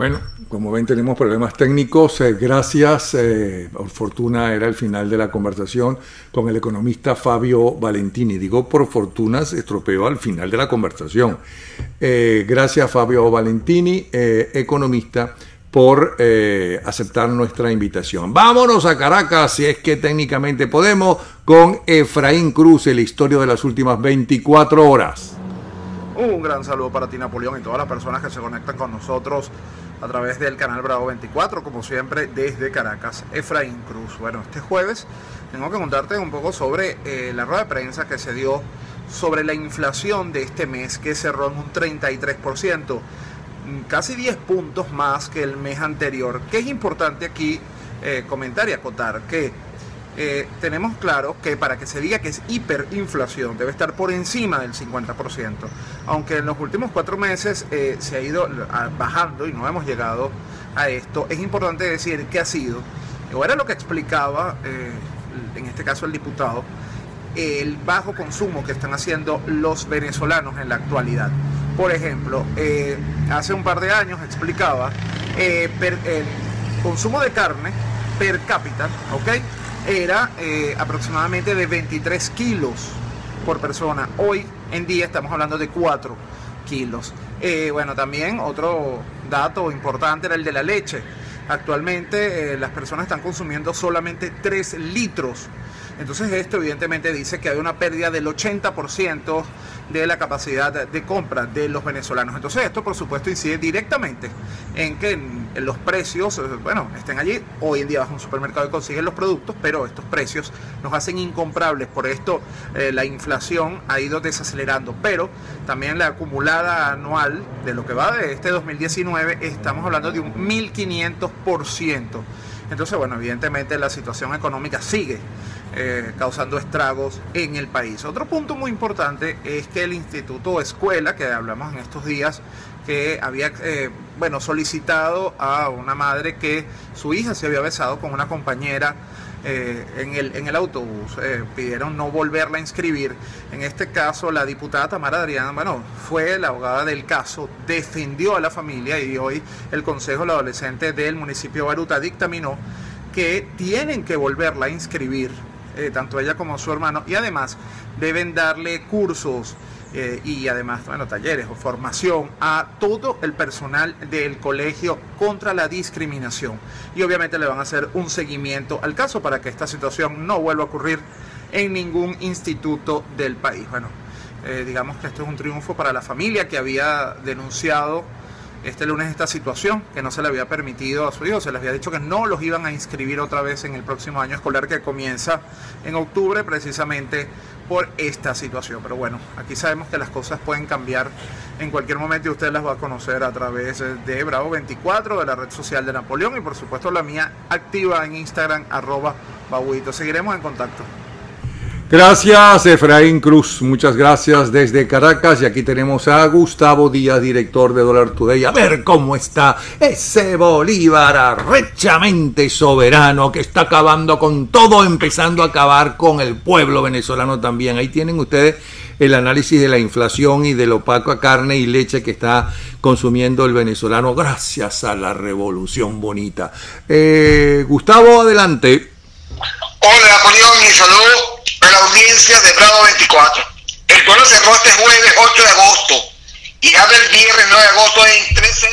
Bueno, como ven tenemos problemas técnicos. Gracias, por fortuna era el final de la conversación con el economista Fabio Valentini. Digo por fortuna se estropeó al final de la conversación. Gracias Fabio Valentini, economista, por aceptar nuestra invitación. Vámonos a Caracas, si es que técnicamente podemos, con Efraín Cruz en la historia de las últimas 24 horas. Un gran saludo para ti, Napoleón, y todas las personas que se conectan con nosotros a través del canal Bravo 24, como siempre, desde Caracas, Efraín Cruz. Bueno, este jueves tengo que contarte un poco sobre la rueda de prensa que se dio sobre la inflación de este mes, que cerró en un 33%, casi 10 puntos más que el mes anterior. Que es importante aquí comentar y acotar que tenemos claro que para que se diga que es hiperinflación debe estar por encima del 50%, aunque en los últimos 4 meses se ha ido bajando y no hemos llegado a esto. Es importante decir que ha sido, o era lo que explicaba en este caso el diputado, el bajo consumo que están haciendo los venezolanos en la actualidad. Por ejemplo, hace un par de años explicaba el consumo de carne per cápita, ¿ok?, era aproximadamente de 23 kilos por persona. Hoy en día estamos hablando de 4 kilos. Bueno, también otro dato importante era el de la leche. Actualmente las personas están consumiendo solamente 3 litros. Entonces esto evidentemente dice que hay una pérdida del 80% de la capacidad de compra de los venezolanos. Entonces esto por supuesto incide directamente en que los precios, bueno, estén allí. Hoy en día vas a un supermercado y consigues los productos, pero estos precios nos hacen incomprables. Por esto la inflación ha ido desacelerando, pero también la acumulada anual de lo que va de este 2019 estamos hablando de un 1500%. Entonces, bueno, evidentemente la situación económica sigue causando estragos en el país. Otro punto muy importante es que el Instituto Escuela, que hablamos en estos días, que había solicitado a una madre que su hija se había besado con una compañera en el autobús, pidieron no volverla a inscribir. En este caso la diputada Tamara Adrián, fue la abogada del caso, defendió a la familia, y hoy el Consejo de Adolescentes del municipio de Baruta dictaminó que tienen que volverla a inscribir, tanto ella como su hermano, y además deben darle cursos y además talleres o formación a todo el personal del colegio contra la discriminación, y obviamente le van a hacer un seguimiento al caso para que esta situación no vuelva a ocurrir en ningún instituto del país. Digamos que esto es un triunfo para la familia, que había denunciado este lunes esta situación, que no se le había permitido a su hijo, se les había dicho que no los iban a inscribir otra vez en el próximo año escolar, que comienza en octubre, precisamente por esta situación. Pero bueno, aquí sabemos que las cosas pueden cambiar en cualquier momento, y usted las va a conocer a través de Bravo 24, de la red social de Napoleón, y por supuesto la mía activa en Instagram, @babuito. Seguiremos en contacto. Gracias, Efraín Cruz, muchas gracias desde Caracas. Y aquí tenemos a Gustavo Díaz, director de Dollar Today. A ver cómo está ese Bolívar arrechamente soberano que está acabando con todo, empezando a acabar con el pueblo venezolano también. Ahí tienen ustedes el análisis de la inflación y de lo opaca carne y leche que está consumiendo el venezolano gracias a la revolución bonita. Gustavo, adelante. Hola, Napoleón, y saludo a la audiencia de Bravo 24. El dólar cerró este jueves 8 de agosto y abre el viernes 9 de agosto en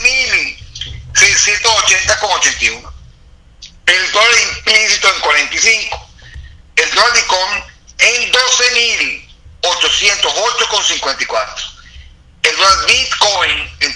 13.680,81. El dólar implícito en 45. El dólar Icon en 12.808,54. El dólar Bitcoin en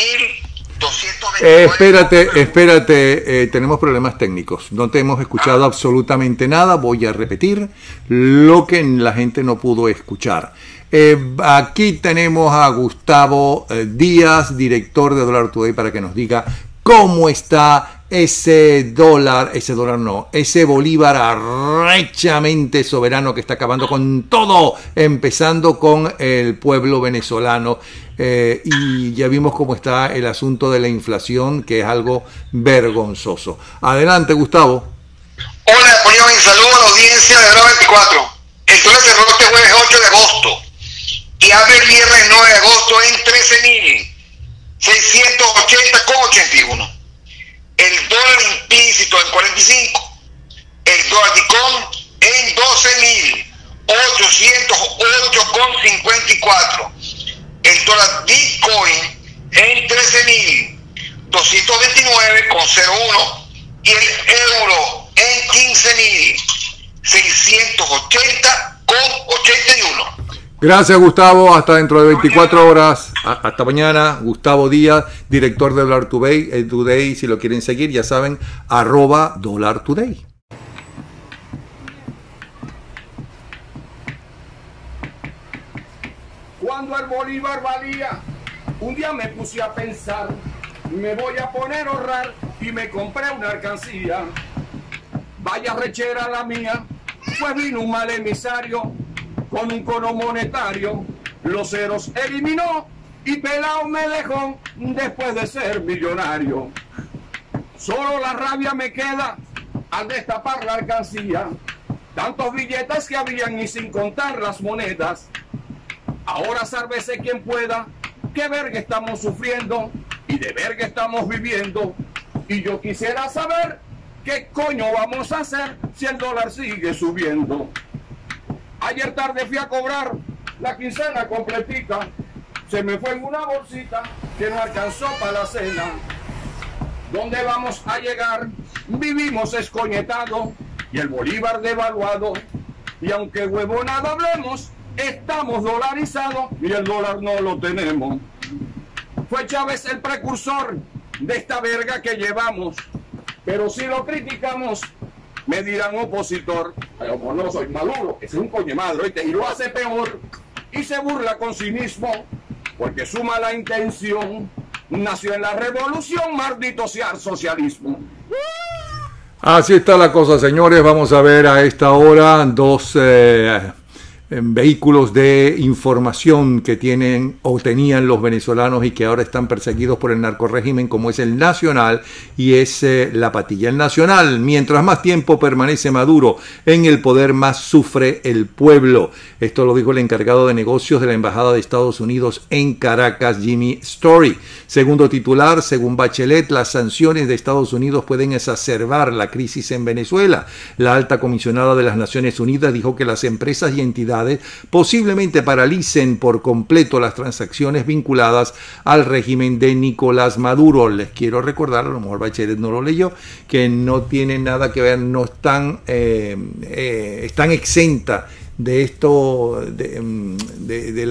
13.229. Espérate, tenemos problemas técnicos. No te hemos escuchado absolutamente nada. Voy a repetir lo que la gente no pudo escuchar. Aquí tenemos a Gustavo Díaz, director de Dollar Today, para que nos diga cómo está ese Bolívar arrechamente soberano que está acabando con todo, empezando con el pueblo venezolano. Y ya vimos cómo está el asunto de la inflación, que es algo vergonzoso. Adelante, Gustavo. Hola, Napoleón, y saludo a la audiencia de Bravo 24. El dólar cerró este jueves 8 de agosto y abre el viernes 9 de agosto en 13.680,81. 780,81. El dólar implícito en 45. El dólar DICOM en 12.808,54. El dólar Bitcoin en 13.229,01. Y el euro en 15.680,81. Gracias, Gustavo. Hasta dentro de 24 horas. Hasta mañana. Gustavo Díaz, director de Dollar Today. Si lo quieren seguir, ya saben, @Dollar Today. Cuando el bolívar valía, un día me puse a pensar, me voy a poner a ahorrar y me compré una alcancía. Vaya rechera la mía, pues vino un mal emisario con un cono monetario, los ceros eliminó y pelado me dejó después de ser millonario. Solo la rabia me queda al destapar la alcancía, tantos billetes que habían y sin contar las monedas. Ahora sálvese quien pueda, que verga estamos sufriendo y de verga estamos viviendo. Y yo quisiera saber qué coño vamos a hacer si el dólar sigue subiendo. Ayer tarde fui a cobrar la quincena completica, se me fue en una bolsita que no alcanzó para la cena. ¿Dónde vamos a llegar? Vivimos escoñetados y el bolívar devaluado. Y aunque huevonada hablemos, estamos dolarizados y el dólar no lo tenemos. Fue Chávez el precursor de esta verga que llevamos, pero si lo criticamos, me dirán opositor. Pero como no soy Maduro, ese es un coño madre, y lo hace peor y se burla con cinismo, porque su mala intención nació en la revolución, maldito sea el socialismo. Así está la cosa, señores. Vamos a ver a esta hora dos vehículos de información que tienen o tenían los venezolanos y que ahora están perseguidos por el narcorrégimen, como es el Nacional y es La Patilla. El Nacional: mientras más tiempo permanece Maduro en el poder, más sufre el pueblo. Esto lo dijo el encargado de negocios de la Embajada de Estados Unidos en Caracas, Jimmy Story. Segundo titular: según Bachelet, las sanciones de Estados Unidos pueden exacerbar la crisis en Venezuela. La alta comisionada de las Naciones Unidas dijo que las empresas y entidades posiblemente paralicen por completo las transacciones vinculadas al régimen de Nicolás Maduro. Les quiero recordar, a lo mejor Bachelet no lo leyó, que no tiene nada que ver, no están exentas de esto, de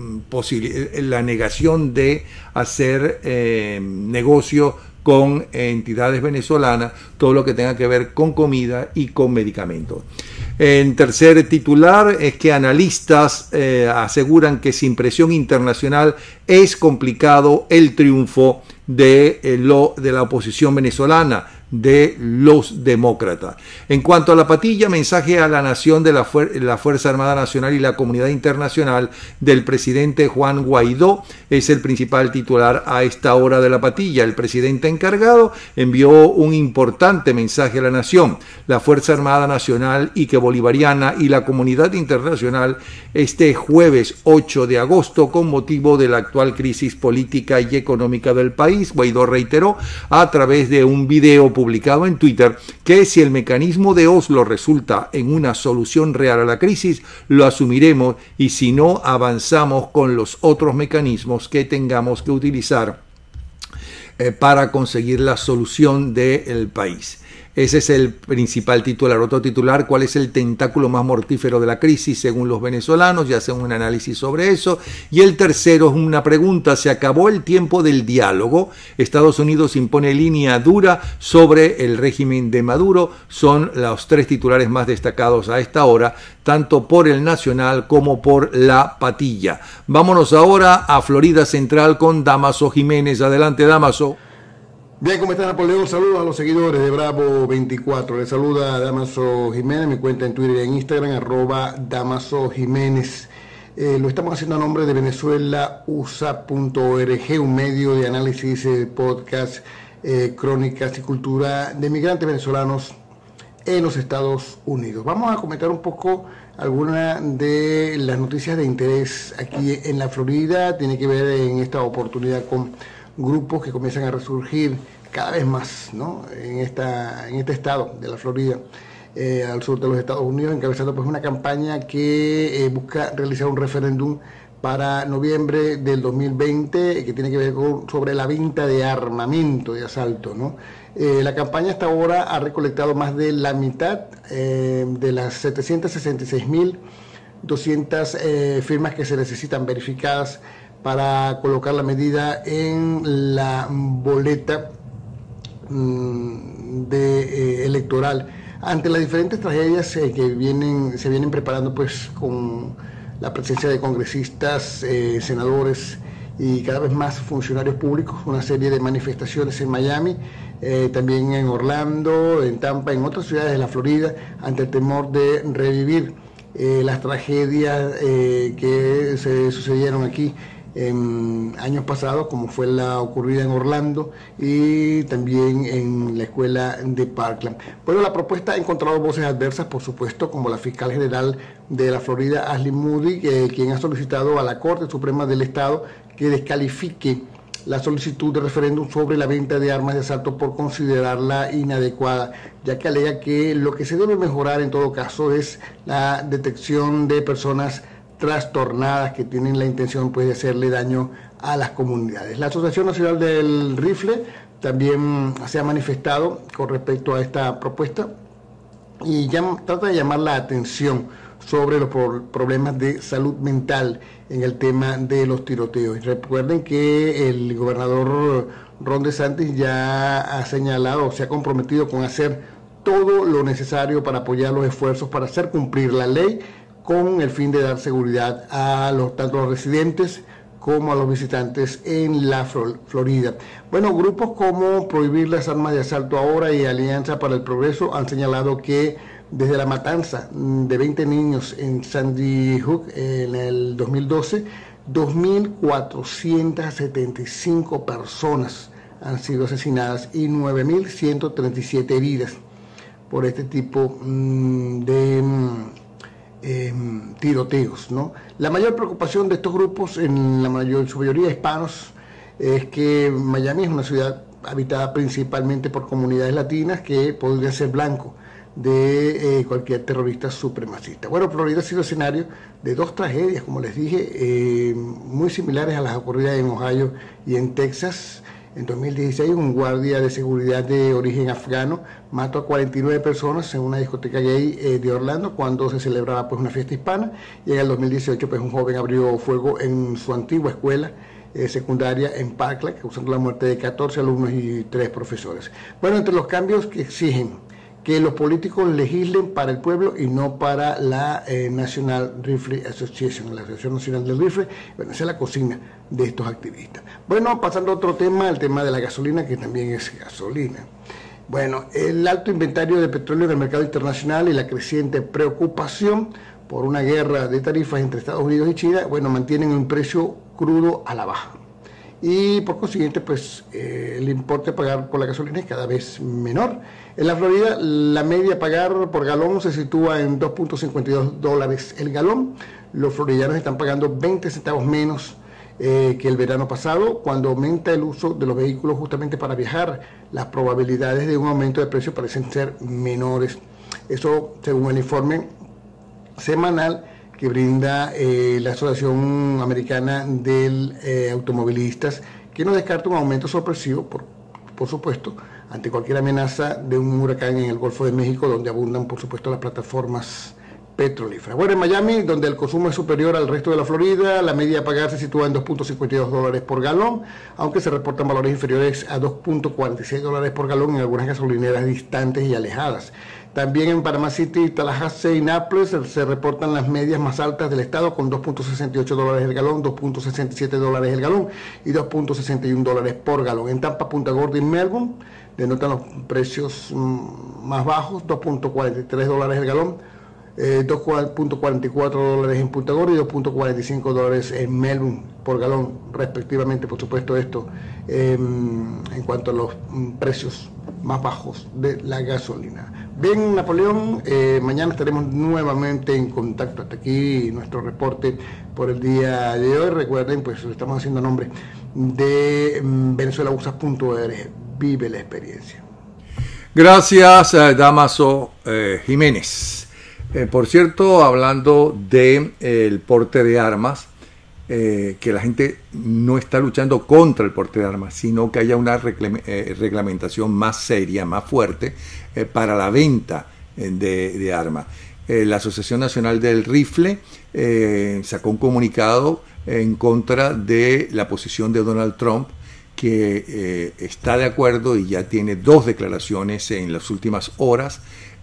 la negación de hacer negocio con entidades venezolanas, todo lo que tenga que ver con comida y con medicamentos. En tercer titular es que analistas aseguran que sin presión internacional es complicado el triunfo de la oposición venezolana, de los demócratas. En cuanto a La Patilla, mensaje a la nación de la Fuerza Armada Nacional y la comunidad internacional del presidente Juan Guaidó es el principal titular a esta hora de La Patilla. El presidente encargado envió un importante mensaje a la nación, la Fuerza Armada Nacional y que bolivariana y la comunidad internacional este jueves 8 de agosto con motivo de la actual crisis política y económica del país. Guaidó reiteró a través de un video publicado en Twitter que si el mecanismo de Oslo resulta en una solución real a la crisis, lo asumiremos, y si no, avanzamos con los otros mecanismos que tengamos que utilizar para conseguir la solución del país. Ese es el principal titular. Otro titular: ¿cuál es el tentáculo más mortífero de la crisis según los venezolanos? Ya hacen un análisis sobre eso. Y el tercero es una pregunta: ¿se acabó el tiempo del diálogo? Estados Unidos impone línea dura sobre el régimen de Maduro. Son los tres titulares más destacados a esta hora, tanto por el Nacional como por La Patilla. Vámonos ahora a Florida Central con Damaso Jiménez. Adelante, Damaso. Bien, ¿cómo está, Napoleón? Saludos a los seguidores de Bravo 24. Les saluda Damaso Jiménez, mi cuenta en Twitter y en Instagram, @Damaso Jiménez. Lo estamos haciendo a nombre de VenezuelaUSA.org, un medio de análisis, podcast, crónicas y cultura de migrantes venezolanos en los Estados Unidos. Vamos a comentar un poco algunas de las noticias de interés aquí en la Florida. Tiene que ver en esta oportunidad con grupos que comienzan a resurgir cada vez más, ¿no?, en este estado de la Florida, al sur de los Estados Unidos, encabezando pues una campaña que busca realizar un referéndum para noviembre del 2020 que tiene que ver sobre la venta de armamento de asalto, ¿no? La campaña hasta ahora ha recolectado más de la mitad de las 766.200 firmas que se necesitan verificadas para colocar la medida en la boleta electoral, ante las diferentes tragedias que se vienen preparando pues con la presencia de congresistas, senadores y cada vez más funcionarios públicos, una serie de manifestaciones en Miami, también en Orlando, en Tampa, en otras ciudades de la Florida, ante el temor de revivir las tragedias que se sucedieron aquí en años pasados, como fue la ocurrida en Orlando y también en la escuela de Parkland. Bueno, la propuesta ha encontrado voces adversas, por supuesto, como la fiscal general de la Florida, Ashley Moody, quien ha solicitado a la Corte Suprema del Estado que descalifique la solicitud de referéndum sobre la venta de armas de asalto por considerarla inadecuada, ya que alega que lo que se debe mejorar en todo caso es la detección de personas trastornadas que tienen la intención pues de hacerle daño a las comunidades. La Asociación Nacional del Rifle también se ha manifestado con respecto a esta propuesta y trata de llamar la atención sobre los problemas de salud mental en el tema de los tiroteos. Y recuerden que el gobernador Ron DeSantis ya ha señalado, se ha comprometido con hacer todo lo necesario para apoyar los esfuerzos para hacer cumplir la ley, con el fin de dar seguridad a tanto a los residentes como a los visitantes en la Florida. Bueno, grupos como Prohibir las Armas de Asalto Ahora y Alianza para el Progreso han señalado que desde la matanza de 20 niños en Sandy Hook en el 2012, 2.475 personas han sido asesinadas y 9.137 heridas por este tipo de tiroteos, ¿no? La mayor preocupación de estos grupos, en su mayoría hispanos, es que Miami es una ciudad habitada principalmente por comunidades latinas que podría ser blanco de cualquier terrorista supremacista. Bueno, Florida ha sido escenario de dos tragedias, como les dije, muy similares a las ocurridas en Ohio y en Texas. En 2016, un guardia de seguridad de origen afgano mató a 49 personas en una discoteca gay de Orlando cuando se celebraba pues una fiesta hispana, y en el 2018 pues un joven abrió fuego en su antigua escuela secundaria en Parkland, causando la muerte de 14 alumnos y 3 profesores. Bueno, entre los cambios que exigen que los políticos legislen para el pueblo y no para la National Rifle Association, la Asociación Nacional del Rifle. Bueno, esa es la consigna de estos activistas. Bueno, pasando a otro tema, el tema de la gasolina, que también es gasolina. Bueno, el alto inventario de petróleo en el mercado internacional y la creciente preocupación por una guerra de tarifas entre Estados Unidos y China, bueno, mantienen un precio crudo a la baja. Y por consiguiente, pues el importe a pagar por la gasolina es cada vez menor. En la Florida, la media a pagar por galón se sitúa en $2.52 el galón. Los floridianos están pagando 20 centavos menos que el verano pasado. Cuando aumenta el uso de los vehículos justamente para viajar, las probabilidades de un aumento de precio parecen ser menores. Eso según el informe semanal que brinda la Asociación Americana de Automovilistas, que no descarta un aumento sorpresivo, por supuesto, ante cualquier amenaza de un huracán en el Golfo de México, donde abundan, por supuesto, las plataformas petrolíferas. Bueno, en Miami, donde el consumo es superior al resto de la Florida, la media a pagar se sitúa en $2.52 por galón, aunque se reportan valores inferiores a $2.46 por galón en algunas gasolineras distantes y alejadas. También en Panama City, Tallahassee y Naples se reportan las medias más altas del estado, con $2.68 el galón, $2.67 el galón y $2.61 por galón. En Tampa, Punta Gorda y Melbourne denotan los precios más bajos, $2.43 el galón, $2.44 en Punta Gorda y $2.45 en Melbourne por galón, respectivamente. Por supuesto, esto en cuanto a los precios más bajos de la gasolina. Bien, Napoleón, mañana estaremos nuevamente en contacto. Hasta aquí nuestro reporte por el día de hoy. Recuerden, pues lo estamos haciendo a nombre de venezuelausas.org. Vive la experiencia. Gracias, Damaso Jiménez. Por cierto, hablando del porte de armas, que la gente no está luchando contra el porte de armas, sino que haya una reglamentación más seria, más fuerte para la venta de armas. La Asociación Nacional del Rifle sacó un comunicado en contra de la posición de Donald Trump, que está de acuerdo y ya tiene 2 declaraciones en las últimas horas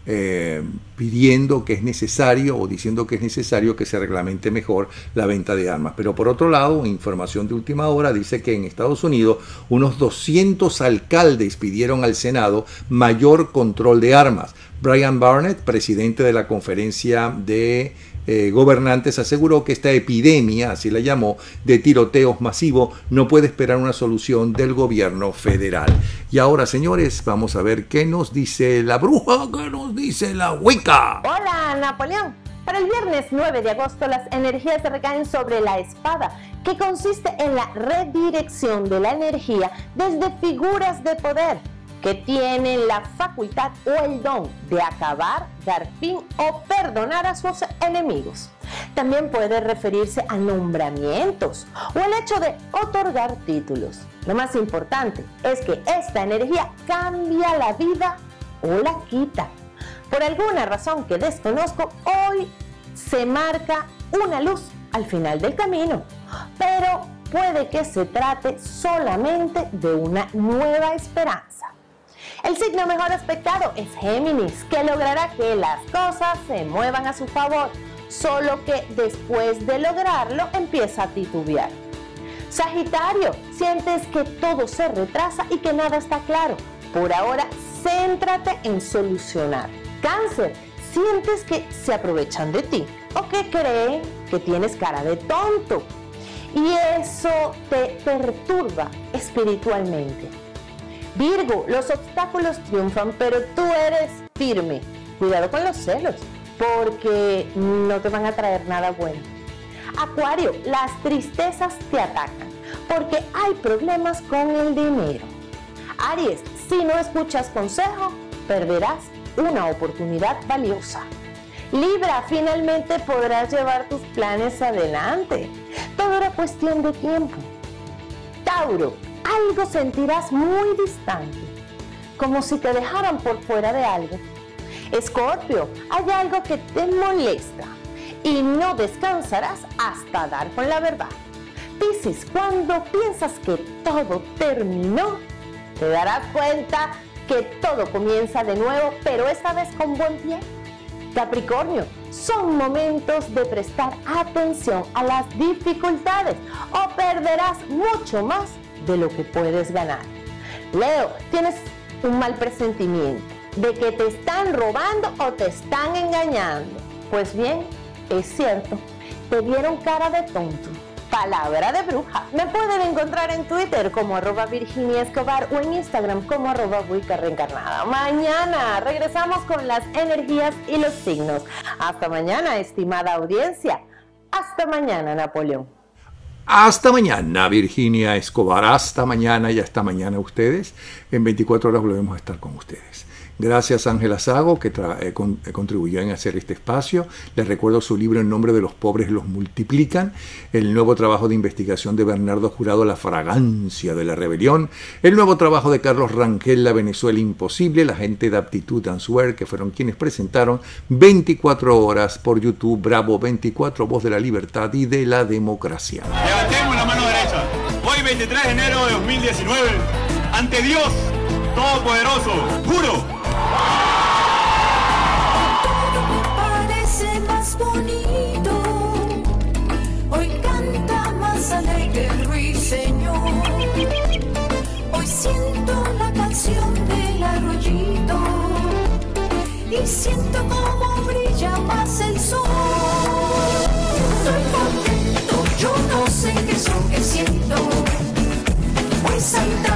pidiendo que es necesario o diciendo que es necesario que se reglamente mejor la venta de armas. Pero por otro lado, información de última hora dice que en Estados Unidos unos 200 alcaldes pidieron al Senado mayor control de armas. Brian Barnett, presidente de la conferencia de gobernantes, aseguró que esta epidemia, así la llamó, de tiroteos masivos no puede esperar una solución del gobierno federal. Y ahora, señores, vamos a ver qué nos dice la bruja, qué nos dice la Wicca. Hola, Napoleón. Para el viernes 9 de agosto las energías recaen sobre la espada, que consiste en la redirección de la energía desde figuras de poder que tienen la facultad o el don de acabar, dar fin o perdonar a sus enemigos. También puede referirse a nombramientos o el hecho de otorgar títulos. Lo más importante es que esta energía cambia la vida o la quita. Por alguna razón que desconozco, hoy se marca una luz al final del camino, pero puede que se trate solamente de una nueva esperanza. El signo mejor aspectado es Géminis, que logrará que las cosas se muevan a su favor, solo que después de lograrlo empieza a titubear. Sagitario, sientes que todo se retrasa y que nada está claro. Por ahora, céntrate en solucionar. Cáncer, sientes que se aprovechan de ti o que creen que tienes cara de tonto y eso te perturba espiritualmente. Virgo, los obstáculos triunfan, pero tú eres firme. Cuidado con los celos, porque no te van a traer nada bueno. Acuario, las tristezas te atacan, porque hay problemas con el dinero. Aries, si no escuchas consejo, perderás una oportunidad valiosa. Libra, finalmente podrás llevar tus planes adelante. Todo era cuestión de tiempo. Tauro, algo sentirás muy distante, como si te dejaran por fuera de algo. Escorpio, hay algo que te molesta y no descansarás hasta dar con la verdad. Piscis, cuando piensas que todo terminó, te darás cuenta que todo comienza de nuevo, pero esta vez con buen pie. Capricornio, son momentos de prestar atención a las dificultades o perderás mucho más de lo que puedes ganar. Leo, tienes un mal presentimiento de que te están robando o te están engañando. Pues bien, es cierto, te dieron cara de tonto. Palabra de bruja. Me pueden encontrar en Twitter como @Virginia Escobar o en Instagram como @Wicca Reencarnada. Mañana regresamos con las energías y los signos. Hasta mañana, estimada audiencia. Hasta mañana, Napoleón. Hasta mañana, Virginia Escobar. Hasta mañana y hasta mañana ustedes. En 24 horas volvemos a estar con ustedes. Gracias a Ángela Sago, que contribuyó en hacer este espacio. Les recuerdo su libro En nombre de los pobres los multiplican. El nuevo trabajo de investigación de Bernardo Jurado, La fragancia de la rebelión. El nuevo trabajo de Carlos Rangel, La Venezuela imposible. La gente de Aptitude Answer, que fueron quienes presentaron 24 horas por YouTube. Bravo 24, voz de la libertad y de la democracia. Levantemos la mano derecha. Hoy, 23 de enero de 2019, ante Dios Todopoderoso, juro. Todo me parece más bonito, hoy canta más alegre el ruiseñor, hoy siento la canción del arroyito y siento como brilla más el sol. Estoy contento, yo no sé qué es lo que siento, hoy Santa